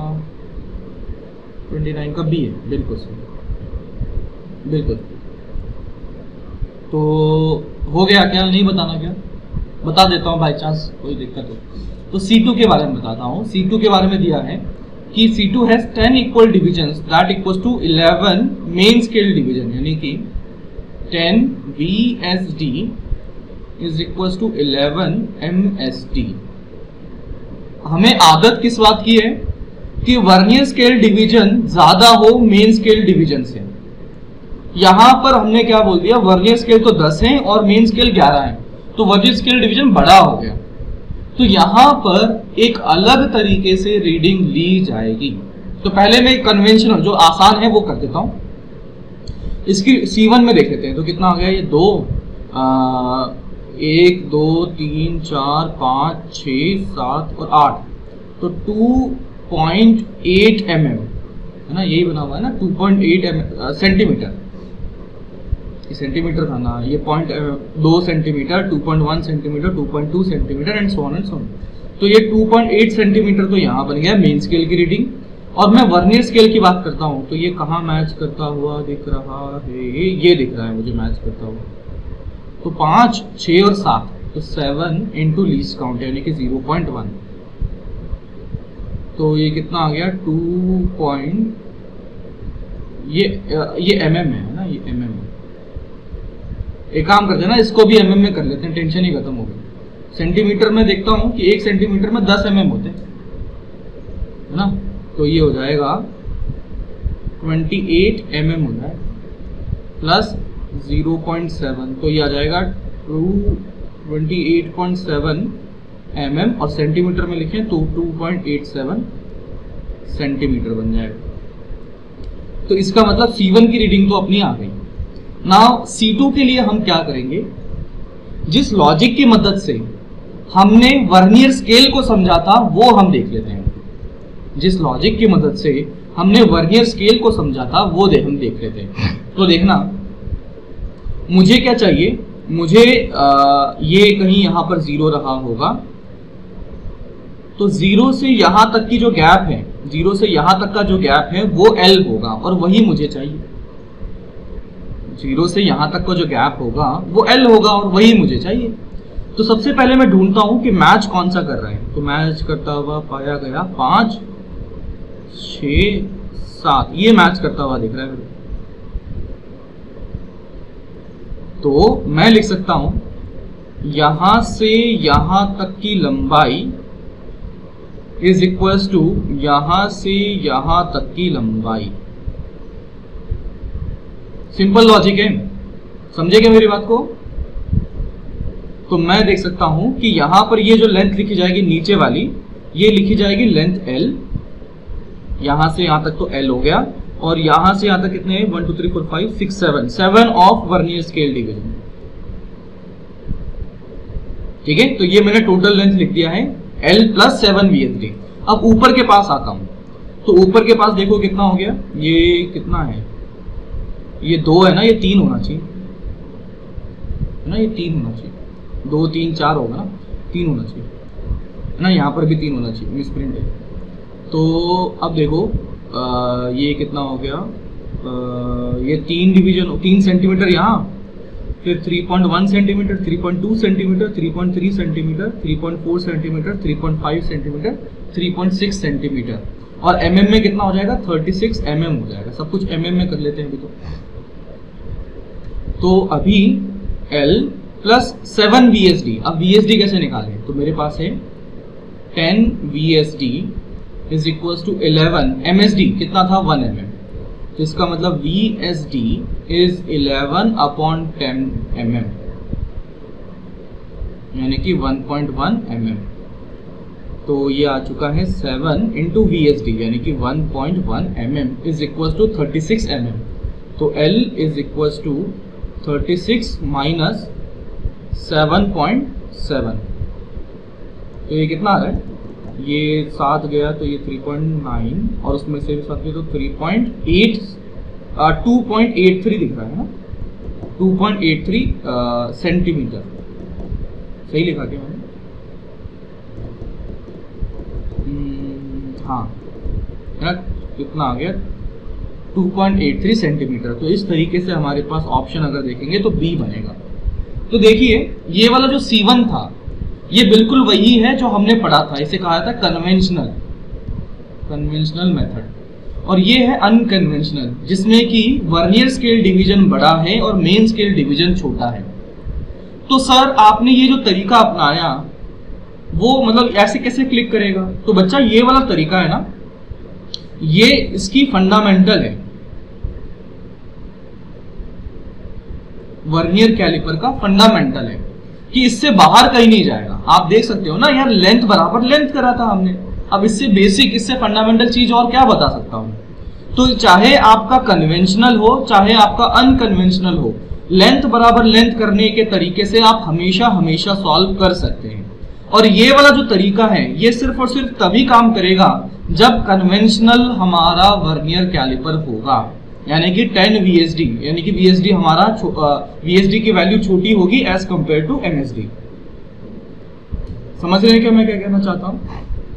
का बी है, बिल्कुल सही, बिल्कुल। तो हो गया क्या, नहीं बताना क्या? बता देता हूं बाई चांस कोई दिक्कत हो तो। C2 के बारे में बताता हूं। C2 के बारे में दिया है कि C2 has 10 equal divisions that equals to 11 main scale division, यानी कि 10 VSD is equals to 11 MSD। हमें आदत किस बात की है कि वर्नियर स्केल डिवीजन ज्यादा हो मेन स्केल डिवीजन से। यहां पर हमने क्या बोल दिया, वर्नियर स्केल तो 10 है और मेन स्केल 11 है, तो वर्नियर स्केल डिवीजन बड़ा हो गया। तो यहां पर एक अलग तरीके से रीडिंग ली जाएगी। तो पहले मैं कन्वेंशनल जो आसान है वो कर देता हूं। इसकी C1 में देख लेते हैं तो कितना आ गया, ये 2 1 2 3 4 5 6 7 और 8, तो 2.8 mm है ना, यही बना हुआ है ना, 2.8 सेंटीमीटर। सेंटीमीटर था ना, ये 2 centimetre, 2.1 centimetre, 2.2 centimetre and so on and so on. तो ये 2.8 सेंटीमीटर तो यहाँ बन गया मेन स्केल की रीडिंग। और मैं वर्नियर स्केल की बात करता हूँ तो ये कहाँ मैच करता हुआ दिख रहा है, ये दिख रहा है मुझे मैच करता हुआ। तो 5 6 और 7, तो 7 इंटू लीस्ट काउंट यानी कि 0.1, तो ये कितना आ गया 2. ये mm है ना, ये mm है। एक काम करते हैं ना, इसको भी mm में कर लेते हैं, टेंशन ही खत्म हो गई। सेंटीमीटर में देखता हूं कि 1 सेंटीमीटर में 10 mm होते हैं, है ना, तो ये हो जाएगा 28 mm हो जाए प्लस 0.7, तो ये आ जाएगा 28.7 mm, और सेंटीमीटर में लिखें तो 2.87 सेंटीमीटर बन जाएगा। तो इसका मतलब C1 की रीडिंग तो अपनी आ गई। नाउ C2 के लिए हम क्या करेंगे, जिस लॉजिक की मदद से हमने वर्नियर स्केल को समझा था वो हम देख लेते हैं। जिस लॉजिक की मदद से हमने वर्नियर स्केल को समझा था वो हम देख लेते हैं। तो देखना, मुझे क्या चाहिए, मुझे ये कहीं यहां पर 0 रहा होगा, तो 0 से यहां तक की जो गैप है, 0 से यहां तक का जो गैप है वो L होगा, और वही मुझे चाहिए। 0 से यहां तक का जो गैप होगा वो L होगा और वही मुझे चाहिए। तो सबसे पहले मैं ढूंढता हूं कि मैच कौन सा कर रहा है। तो मैच करता हुआ पाया गया 5 6 7, ये मैच करता हुआ दिख रहा है। तो मैं लिख सकता हूं यहां से यहां तक की लंबाई इज इक्वल्स टू यहां से यहां तक की लंबाई। सिंपल लॉजिक है, समझेगा मेरी बात को। तो मैं देख सकता हूं कि यहां पर ये जो लेंथ लिखी जाएगी नीचे वाली, ये लिखी जाएगी लेंथ L, यहां से यहां तक तो L हो गया, और यहां से यहां तक कितने हैं 1 2 3 4 5 6 7 7 ऑफ वर्नियर स्केल डिवीजन। ठीक है, तो ये मैंने टोटल लेंथ लिख दिया है L प्लस 7 VSD। अब ऊपर के पास आता हूं, तो ऊपर के पास देखो कितना हो गया, ये कितना है, ये 2 है ना, ये 3 होना चाहिए है ना, ये 3 होना चाहिए, 2 3 4 होगा ना, 3 होना चाहिए है ना, यहाँ पर भी 3 होना चाहिए, मिसप्रिंट है। तो अब देखो ये कितना हो गया, ये 3 डिवीजन 3 सेंटीमीटर यहाँ, फिर 3.1 centimetre, 3.2 centimetre, 3.3 centimetre, 3.4 centimetre, 3.5 centimetre, 3.6 centimetre, और mm में कितना हो जाएगा 36 mm हो जाएगा। सब कुछ mm में कर लेते हैं अभी तो अभी L प्लस 7 VSD। अब VSD कैसे निकालें, तो मेरे पास है 10 VSD is equal to 11 MSD, कितना था 1 mm, तो इसका मतलब VSD इज 11 अपॉन 10 mm, यानी कि 1.1 mm। तो ये आ चुका है 7 इंटू VSD यानी कि 1.1 mm is equal to 36 mm। तो L is equal to 36 minus 7.7, तो ये कितना आ रहा है, ये 7 गया तो ये 3.9 और उसमें से 7 गया तो 3.8 2.83 दिख रहा है ना, 2.83 सेंटीमीटर। सही लिखा क्या मैंने, हाँ है ना, कितना आ गया 2.83 सेंटीमीटर। तो इस तरीके से हमारे पास ऑप्शन अगर देखेंगे तो बी बनेगा। तो देखिए ये वाला जो C1 था ये बिल्कुल वही है जो हमने पढ़ा था, इसे कहा था कन्वेंशनल मेथड, और ये है अनकन्वेंशनल जिसमें कि वर्नियर स्केल डिवीजन बड़ा है और मेन स्केल डिवीजन छोटा है। तो सर आपने ये जो तरीका अपनाया वो मतलब ऐसे कैसे क्लिक करेगा, तो बच्चा ये वाला तरीका है ना, ये इसकी फंडामेंटल है, वर्नियर कैलिपर का फंडामेंटल है कि इससे बाहर कहीं नहीं जाएगा। आप देख सकते हो ना यार, लेंथ बराबर लेंथ करा था हमने, अब इससे बेसिक इससे फंडामेंटल चीज और क्या बता सकता हूं। तो चाहे आपका कन्वेंशनल हो चाहे आपका अनकन्वेंशनल हो, लेंथ बराबर लेंथ करने के तरीके से आप हमेशा हमेशा सॉल्व कर सकते हैं। और ये वाला जो तरीका है ये सिर्फ और सिर्फ तभी काम करेगा जब कन्वेंशनल हमारा वर्नियर कैलिपर होगा, यानी कि 10 VSD, यानी कि VSD हमारा VSD की वैल्यू छोटी होगी एज कंपेयर टू MSD। समझ रहे हैं क्या मैं क्या कहना चाहता हूं?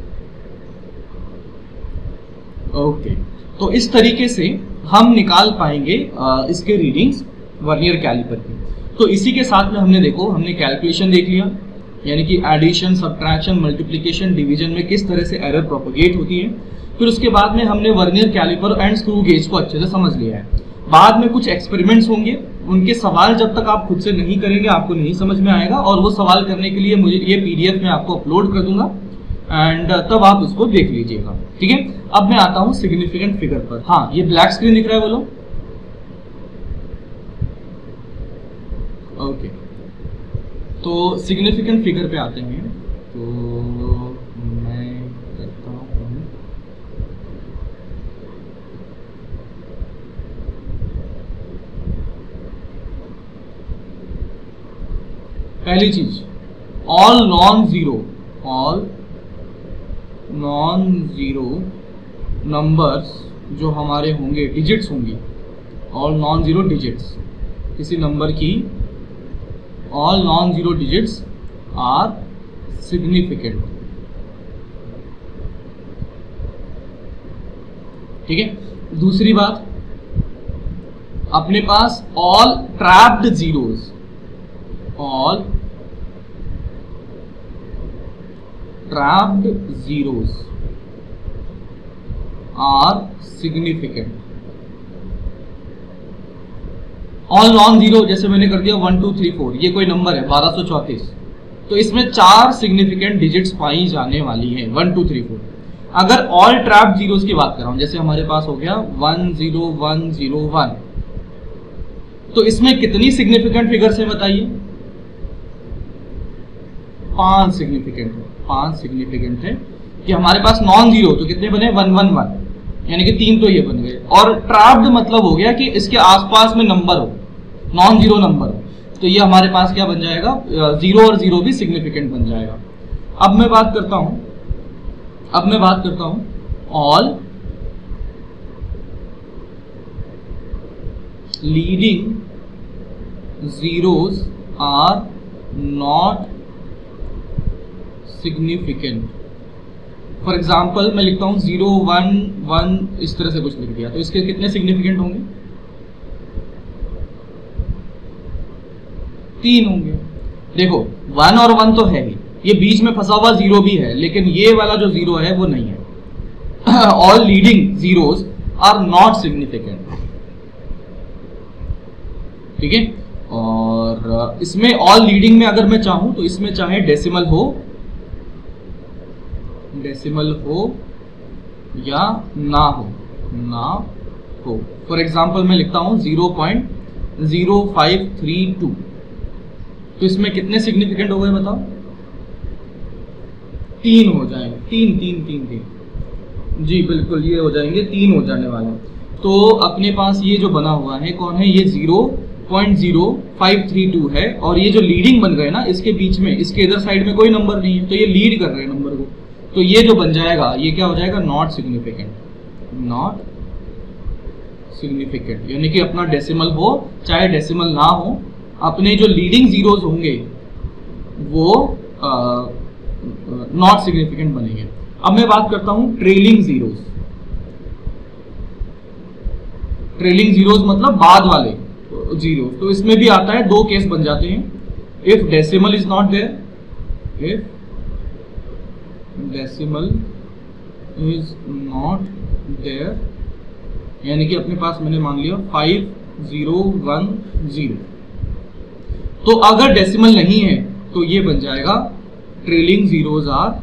ओके, तो इस तरीके से हम निकाल पाएंगे इसके रीडिंग्स वर्नियर कैलिपर की। तो इसी के साथ में हमने देखो, हमने कैलकुलेशन देख लिया, यानी कि एडिशन, सब्ट्रैक्शन, मल्टीप्लिकेशन, डिवीजन में किस तरह से एरर प्रोपगेट होती है। फिर उसके बाद में हमने vernier calliper and screw gauge को अच्छे से समझ लिया है। बाद में कुछ एक्सपेरिमेंट्स होंगे, उनके सवाल जब तक आप खुद से नहीं करेंगे आपको नहीं समझ में आएगा, और वो सवाल करने के लिए मुझे ये PDF में आपको अपलोड कर दूंगा एंड तब आप उसको देख लीजिएगा। ठीक है, अब मैं आता हूं सिग्निफिकेंट फिगर पर। हाँ, ये ब्लैक स्क्रीन दिख रहा है बोलो। ओके, तो सिग्निफिकेंट फिगर पे आते हैं। तो मैं करता हूं, पहली चीज ऑल नॉन जीरो नंबर्स जो हमारे होंगे, डिजिट्स होंगी, ऑल नॉन जीरो डिजिट्स किसी नंबर की, all non zero digits are significant. ठीक है, दूसरी बात, अपने पास all trapped zeros, all trapped zeros are significant. All non zero जैसे मैंने कर दिया 1 2 3 4, ये कोई नंबर है 1234, तो इसमें 4 सिग्निफिकेंट डिजिट्स पाई जाने वाली है 1 2 3 4। अगर ऑल ट्रैप्ड जीरोस की बात कर रहा हूं, जैसे हमारे पास हो गया 1 0 1 0 1, तो इसमें कितनी सिग्निफिकेंट फिगर्स है बताइए? 5 सिग्निफिकेंट है, 5 सिग्निफिकेंट है कि हमारे पास नॉन जीरो तो कितने बने 1 1 1, यानी कि 3 तो ये बन गए, और ट्रैप्ड मतलब हो गया कि इसके आसपास में नंबर हो, नॉन जीरो नंबर हो, तो ये हमारे पास क्या बन जाएगा, जीरो और जीरो भी सिग्निफिकेंट बन जाएगा। अब मैं बात करता हूं all leading zeros are not significant. For example मैं लिखता हूं 0 1 1 इस तरह से कुछ लिख दिया, तो इसके कितने सिग्निफिकेंट होंगे, 3 होंगे। देखो 1 और 1 तो है ही, ये बीच में फंसा हुआ 0 भी है, लेकिन ये वाला जो 0 है वो नहीं है। All leading zeros are not significant, ठीक है। और इसमें ऑल लीडिंग में अगर मैं चाहूं तो इसमें चाहे डेसिमल हो या ना हो। फॉर एग्जाम्पल मैं लिखता हूं 0.0532, तो इसमें कितने सिग्निफिकेंट हो गए बताओ, 3 हो जाएंगे, 3 जी बिल्कुल, ये हो जाएंगे 3 हो जाने वाले। तो अपने पास ये जो बना हुआ है कौन है, ये 0.0532 है, और ये जो लीडिंग बन गए ना इसके बीच में, इसके इधर साइड में कोई नंबर नहीं है, तो ये लीड कर रहे हैं नंबर को, तो ये जो बन जाएगा ये क्या हो जाएगा, नॉट सिग्निफिकेंट, यानी कि अपना डेसिमल हो चाहे डेसिमल ना हो, अपने जो लीडिंग जीरोस होंगे वो नॉट सिग्निफिकेंट बनेंगे। अब मैं बात करता हूं ट्रेलिंग जीरोस। ट्रेलिंग जीरोस मतलब बाद वाले जीरोस, तो इसमें भी आता है, 2 केस बन जाते हैं। If decimal is not there, if decimal is not there, यानी कि अपने पास मैंने मान लिया 5010, तो अगर डेसिमल नहीं है तो ये बन जाएगा trailing zeros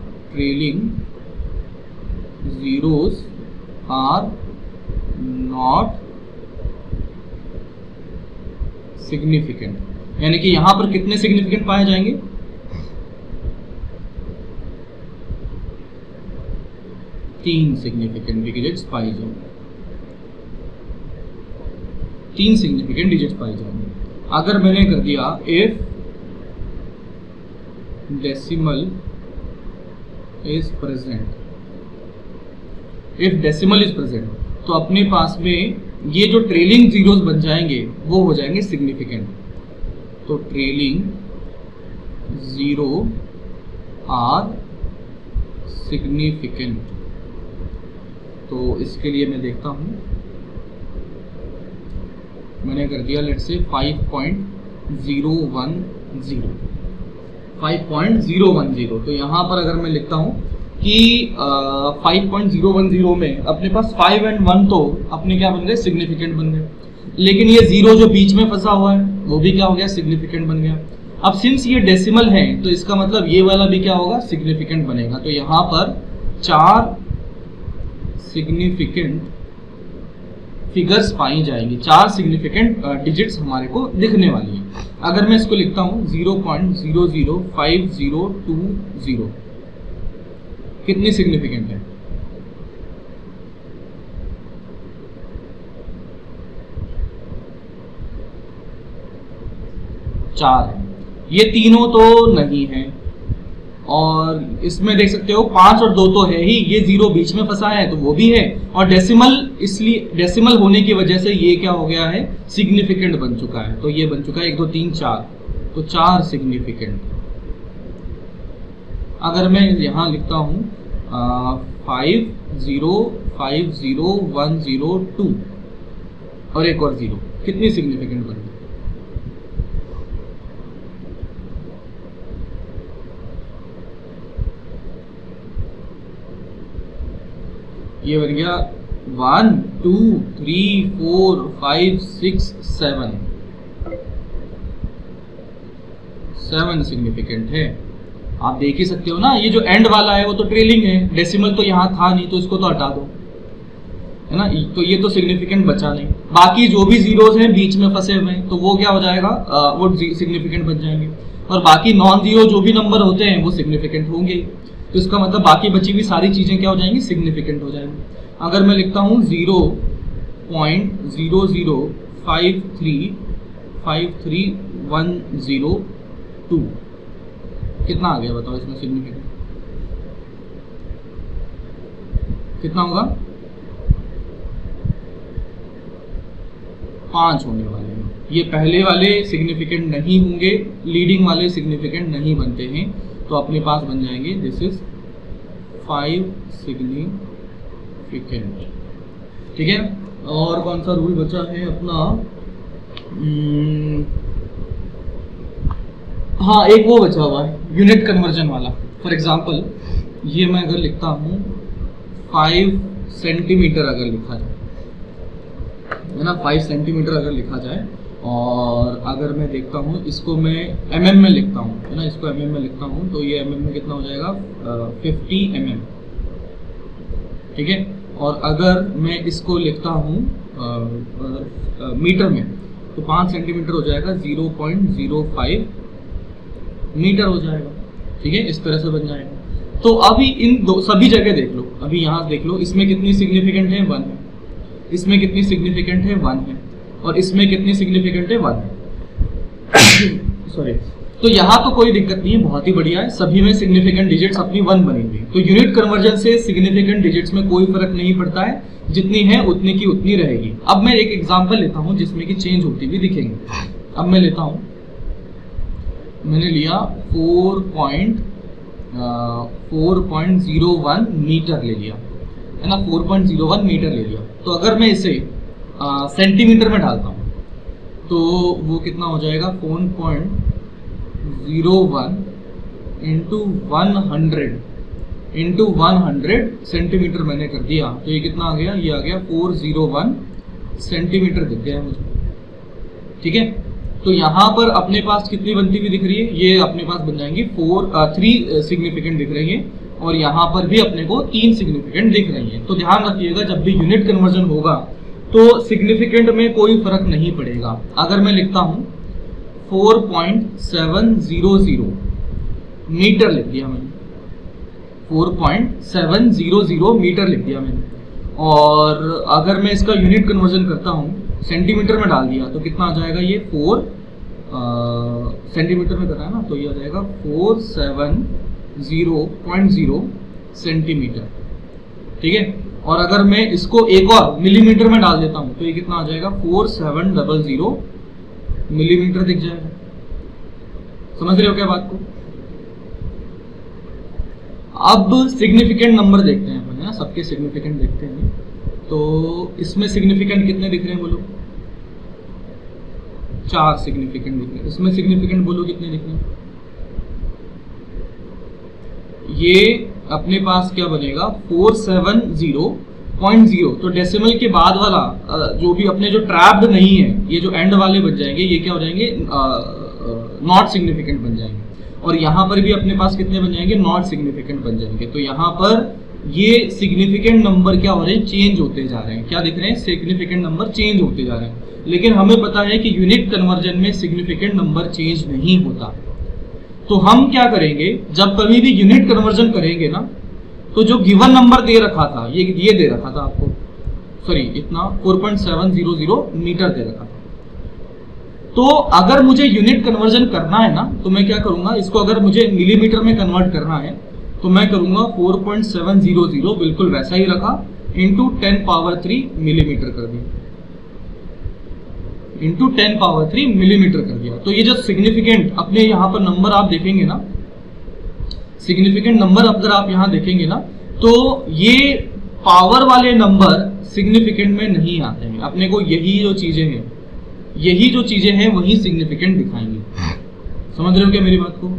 are not significant, यानी कि यहां पर कितने सिग्निफिकेंट पाए जाएंगे, 3 सिग्निफिकेंट डिजिट्स पाई जाएंगे, 3 सिग्निफिकेंट डिजिट्स पाई जाएंगे। अगर मैंने कर दिया इफ डेसिमल इज प्रेजेंट, तो अपने पास में ये जो ट्रेलिंग जीरोस बन जाएंगे वो हो जाएंगे सिग्निफिकेंट, तो ट्रेलिंग जीरो आर सिग्निफिकेंट। तो इसके लिए मैं देखता हूं, मैंने कर दिया लेट्स से 5.010, तो यहां पर अगर मैं लिखता हूं कि 5.010 में अपने पास 5 और 1 तो अपने क्या बन गए, सिग्निफिकेंट बन गए, लेकिन ये 0 जो बीच में फंसा हुआ है वो भी क्या हो गया, सिग्निफिकेंट बन गया। अब सिंस ये डेसिमल है तो इसका मतलब ये वाला भी क्या होगा, सिग्निफिकेंट बनेगा। तो यहां पर 4 सिग्निफिकेंट फिगर्स पाई जाएंगी, 4 सिग्निफिकेंट डिजिट्स हमारे को दिखने वाली है। अगर मैं इसको लिखता हूं 0.005020, कितनी सिग्निफिकेंट है, 4 है। ये तीनों तो नहीं है, और इसमें देख सकते हो 5 और 2 तो है ही, ये 0 बीच में फंसा है तो वो भी है, और डेसिमल, इसलिए डेसिमल होने की वजह से ये क्या हो गया है, सिग्निफिकेंट बन चुका है। तो ये बन चुका है 1 2 3 4, तो 4 सिग्निफिकेंट। अगर मैं यहां लिखता हूं 5050102 और एक और 0, कितनी सिग्निफिकेंट बन गई, ये बन गया 1 2 3 4 5 6 7 सिग्निफिकेंट है। आप देख ही सकते हो ना, ये जो एंड वाला है वो तो ट्रेलिंग है, डेसिमल तो यहाँ था नहीं तो इसको तो हटा दो, है ना, तो ये तो सिग्निफिकेंट बचा नहीं। बाकी जो भी जीरोस हैं बीच में फंसे हुए हैं तो वो क्या हो जाएगा, वो सिग्निफिकेंट बन जाएंगे, और बाकी नॉन जीरो जो भी नंबर होते हैं वो सिग्निफिकेंट होंगे। तो इसका मतलब बाकी बची हुई सारी चीजें क्या हो जाएंगी, सिग्निफिकेंट हो जाएंगी। अगर मैं लिखता हूं 0 0.005353102 कितना आ गया बताओ इसमें सिग्निफिकेंट कितना होगा? 5 होने वाले हैं। ये पहले वाले सिग्निफिकेंट नहीं होंगे, लीडिंग वाले सिग्निफिकेंट नहीं बनते हैं, तो अपने पास बन जाएंगे दिस इज 5 सिग्निफिकेंट। ठीक है, और कौन सा रूल बचा है अपना? हाँ, एक वो बचा हुआ है यूनिट कन्वर्जन वाला। फॉर एग्जांपल ये मैं अगर लिखता हूँ 5 सेंटीमीटर अगर लिखा जाए, है ना, 5 सेंटीमीटर अगर लिखा जाए, और अगर मैं देखता हूँ इसको मैं mm में लिखता हूँ, है ना, इसको mm में लिखता हूँ, तो ये mm में कितना हो जाएगा? 50 mm। ठीक है, और अगर मैं इसको लिखता हूँ मीटर में, तो 5 सेंटीमीटर हो जाएगा 0.05 मीटर हो जाएगा। ठीक है, इस तरह से बन जाएगा। तो अभी इन दो सभी जगह देख लो, अभी यहाँ देख लो, इसमें कितनी सिग्निफिकेंट है? 1 है। इसमें कितनी सिग्निफिकेंट है? 1 है। और इसमें कितनी सिग्निफिकेंट है? 1 है। सॉरी। तो यहाँ तो कोई दिक्कत नहीं है, बहुत ही बढ़िया है, सभी में सिग्निफिकेंट डिजिट्स अपनी 1 बनी हुई है। तो यूनिट कन्वर्जन से सिग्निफिकेंट डिजिट्स में कोई फर्क नहीं पड़ता है, जितनी है उतनी की उतनी रहेगी। अब मैं एक एग्जांपल लेता हूं जिसमें कि चेंज होती हुई दिखेंगे। अब मैं लेता हूं, मैंने लिया 4.01 मीटर ले लिया, है ना, 4.01 मीटर ले लिया। तो अगर मैं इसे सेंटीमीटर में डालता हूं तो वो कितना हो जाएगा? 4.01 इंटू 100 सेंटीमीटर मैंने कर दिया, तो ये कितना आ गया? ये आ गया 401 सेंटीमीटर दिख गया मुझे। ठीक है, तो यहाँ पर अपने पास कितनी बनती हुई दिख रही है? ये अपने पास बन जाएंगी 3 सिग्निफिकेंट दिख रही है, और यहाँ पर भी अपने को 3 सिग्निफिकेंट दिख रही है। तो ध्यान रखिएगा, जब भी यूनिट कन्वर्जन होगा तो सिग्निफिकेंट में कोई फर्क नहीं पड़ेगा। अगर मैं लिखता हूँ 4.700 मीटर लिख दिया मैंने, 4.700 मीटर लिख दिया मैंने, और अगर मैं इसका यूनिट कन्वर्जन करता हूँ सेंटीमीटर में डाल दिया तो कितना आ जाएगा? ये 4 सेंटीमीटर में कर रहा है ना, तो ये आ जाएगा 470.0 सेंटीमीटर। ठीक है, और अगर मैं इसको एक और मिलीमीटर में डाल देता हूं तो ये कितना आ जाएगा? 4700 मिलीमीटर दिख जाएगा। समझ रहे हो क्या बात को? अब सिग्निफिकेंट नंबर देखते हैं अपन, है ना, सबके सिग्निफिकेंट देखते हैं। तो इसमें सिग्निफिकेंट कितने दिख रहे हैं बोलो? 4 सिग्निफिकेंट दिख रहे हैं। इसमें सिग्निफिकेंट बोलो कितने दिख रहे हैं? ये अपने पास क्या बनेगा? 470.0। तो डेसिमल के बाद वाला जो भी अपने जो ट्रैप्ड नहीं है, ये जो एंड वाले बन जाएंगे, ये क्या हो जाएंगे? नॉट सिग्निफिकेंट बन जाएंगे। और यहाँ पर भी अपने पास कितने बन जाएंगे? नॉट सिग्निफिकेंट बन जाएंगे। तो यहाँ पर ये सिग्निफिकेंट नंबर क्या हो रहे हैं? चेंज होते जा रहे हैं। क्या दिख रहे हैं? सिग्निफिकेंट नंबर चेंज होते जा रहे हैं। लेकिन हमें पता है कि यूनिट कन्वर्जन में सिग्निफिकेंट नंबर चेंज नहीं होता। तो हम क्या करेंगे, जब कभी भी यूनिट कन्वर्जन करेंगे ना, तो जो गिवन नंबर दे रखा था, ये दे रखा था आपको, सॉरी इतना 4.700 मीटर दे रखा था। तो अगर मुझे यूनिट कन्वर्जन करना है ना, तो मैं क्या करूंगा, इसको अगर मुझे मिलीमीटर में कन्वर्ट करना है तो मैं करूंगा 4.700 बिल्कुल वैसा ही रखा, इंटू 10³ मिलीमीटर कर दिया, इंटू 10³ मिलीमीटर कर दिया। तो ये जो सिग्निफिकेंट अपने यहाँ पर नंबर आप देखेंगे ना, सिग्निफिकेंट नंबर अगर आप यहाँ देखेंगे ना, तो ये पावर वाले नंबर सिग्निफिकेंट में नहीं आते हैं। अपने को यही जो चीजें हैं वही सिग्निफिकेंट दिखाएंगे। समझ रहे हो क्या मेरी बात को?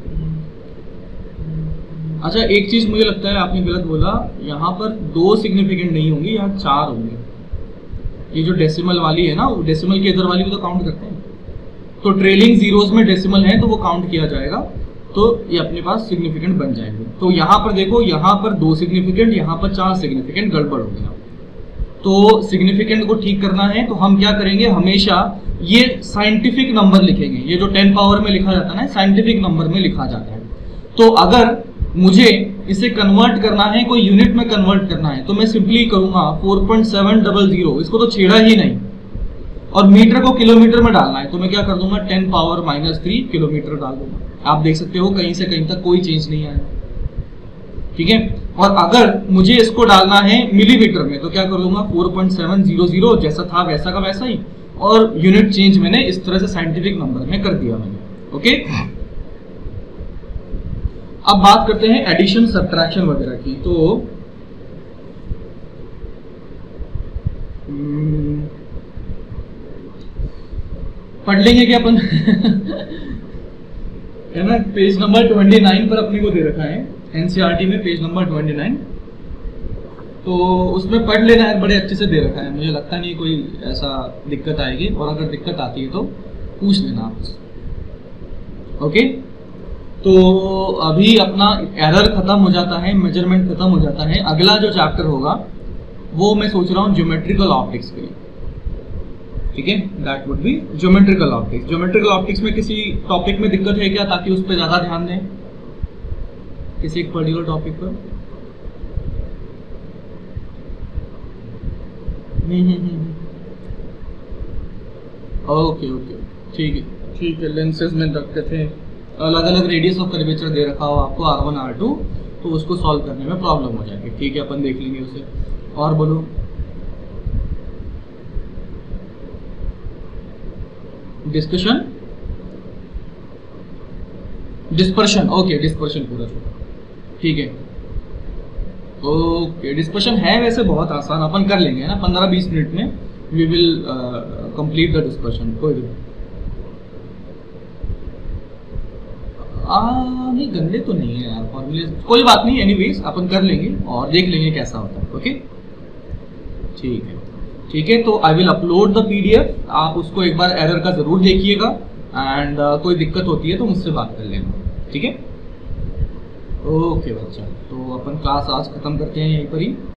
अच्छा, एक चीज मुझे लगता है आपने गलत बोला, यहाँ पर 2 सिग्निफिकेंट नहीं होंगे, यहाँ 4 होंगे। ये जो डेसिमल वाली है ना, वो डेसिमल के इधर वाली भी तो काउंट करते हैं। तो ट्रेलिंग जीरोस में डेसिमल है तो वो काउंट किया जाएगा, तो ये अपने पास सिग्निफिकेंट बन जाएंगे। तो यहाँ पर देखो, यहाँ पर 2 सिग्निफिकेंट, यहाँ पर 4 सिग्निफिकेंट, गड़बड़ हो गया। तो सिग्निफिकेंट को ठीक करना है तो हम क्या करेंगे, हमेशा ये साइंटिफिक नंबर लिखेंगे। ये जो 10 पावर में लिखा जाता है ना, साइंटिफिक नंबर में लिखा जाता है। तो अगर मुझे इसे कन्वर्ट करना है, कोई यूनिट में कन्वर्ट करना है, तो मैं सिंपली करूंगा 4.700, इसको तो छेड़ा ही नहीं, और मीटर को किलोमीटर में डालना है तो मैं क्या कर दूंगा 10⁻³ किलोमीटर डाल दूंगा। आप देख सकते हो कहीं से कहीं तक कोई चेंज नहीं आया, ठीक है। और अगर मुझे इसको डालना है मिलीमीटर में तो क्या कर लूंगा 4.700, जैसा था वैसा का वैसा ही, और यूनिट चेंज मैंने इस तरह से साइंटिफिक नंबर में कर दिया मैंने। ओके, अब बात करते हैं एडिशन सब्ट्रैक्शन वगैरह की। तो पढ़ लेंगे क्या अपन है ना, पेज नंबर 29 पर अपने को दे रखा है एनसीईआरटी में, पेज नंबर 29, तो उसमें पढ़ लेना है, बड़े अच्छे से दे रखा है, मुझे लगता नहीं कोई ऐसा दिक्कत आएगी, और अगर दिक्कत आती है तो पूछ लेना आप। ओके, तो अभी अपना एरर खत्म हो जाता है, मेजरमेंट खत्म हो जाता है। अगला जो चैप्टर होगा वो मैं सोच रहा हूँ ज्योमेट्रिकल ऑप्टिक्स के लिए, ठीक है, that would be geometrical optics. Geometrical optics में किसी टॉपिक में दिक्कत है क्या, ताकि उस पर ज्यादा ध्यान दें, किसी एक पर्टिकुलर टॉपिक पर? ओके ओके, ठीक है, लेंसेज में रखते थे, अलग अलग रेडियस ऑफ कर्वेचर दे रखा हो आपको R1 R2, तो उसको सॉल्व करने में प्रॉब्लम हो जाएगी, ठीक है, अपन देख लेंगे उसे। और बोलो, डिस्कशन, डिस्पर्शन, ओके, डिस्पर्शन पूरा, ठीक है, ओके। डिस्पर्शन है वैसे बहुत आसान, अपन कर लेंगे ना 15-20 मिनट में, we will complete the dispersion. कोई नहीं, गंदे तो नहीं है यार फॉर्मूले, कोई बात नहीं, एनीवेज अपन कर लेंगे और देख लेंगे कैसा होता है। ओके, ठीक है, तो I will upload the PDF, आप उसको एक बार एरर का जरूर देखिएगा, एंड कोई दिक्कत होती है तो मुझसे बात कर लेना, ठीक है। ओके बच्चा, तो अपन क्लास आज खत्म करते हैं यहीं पर ही।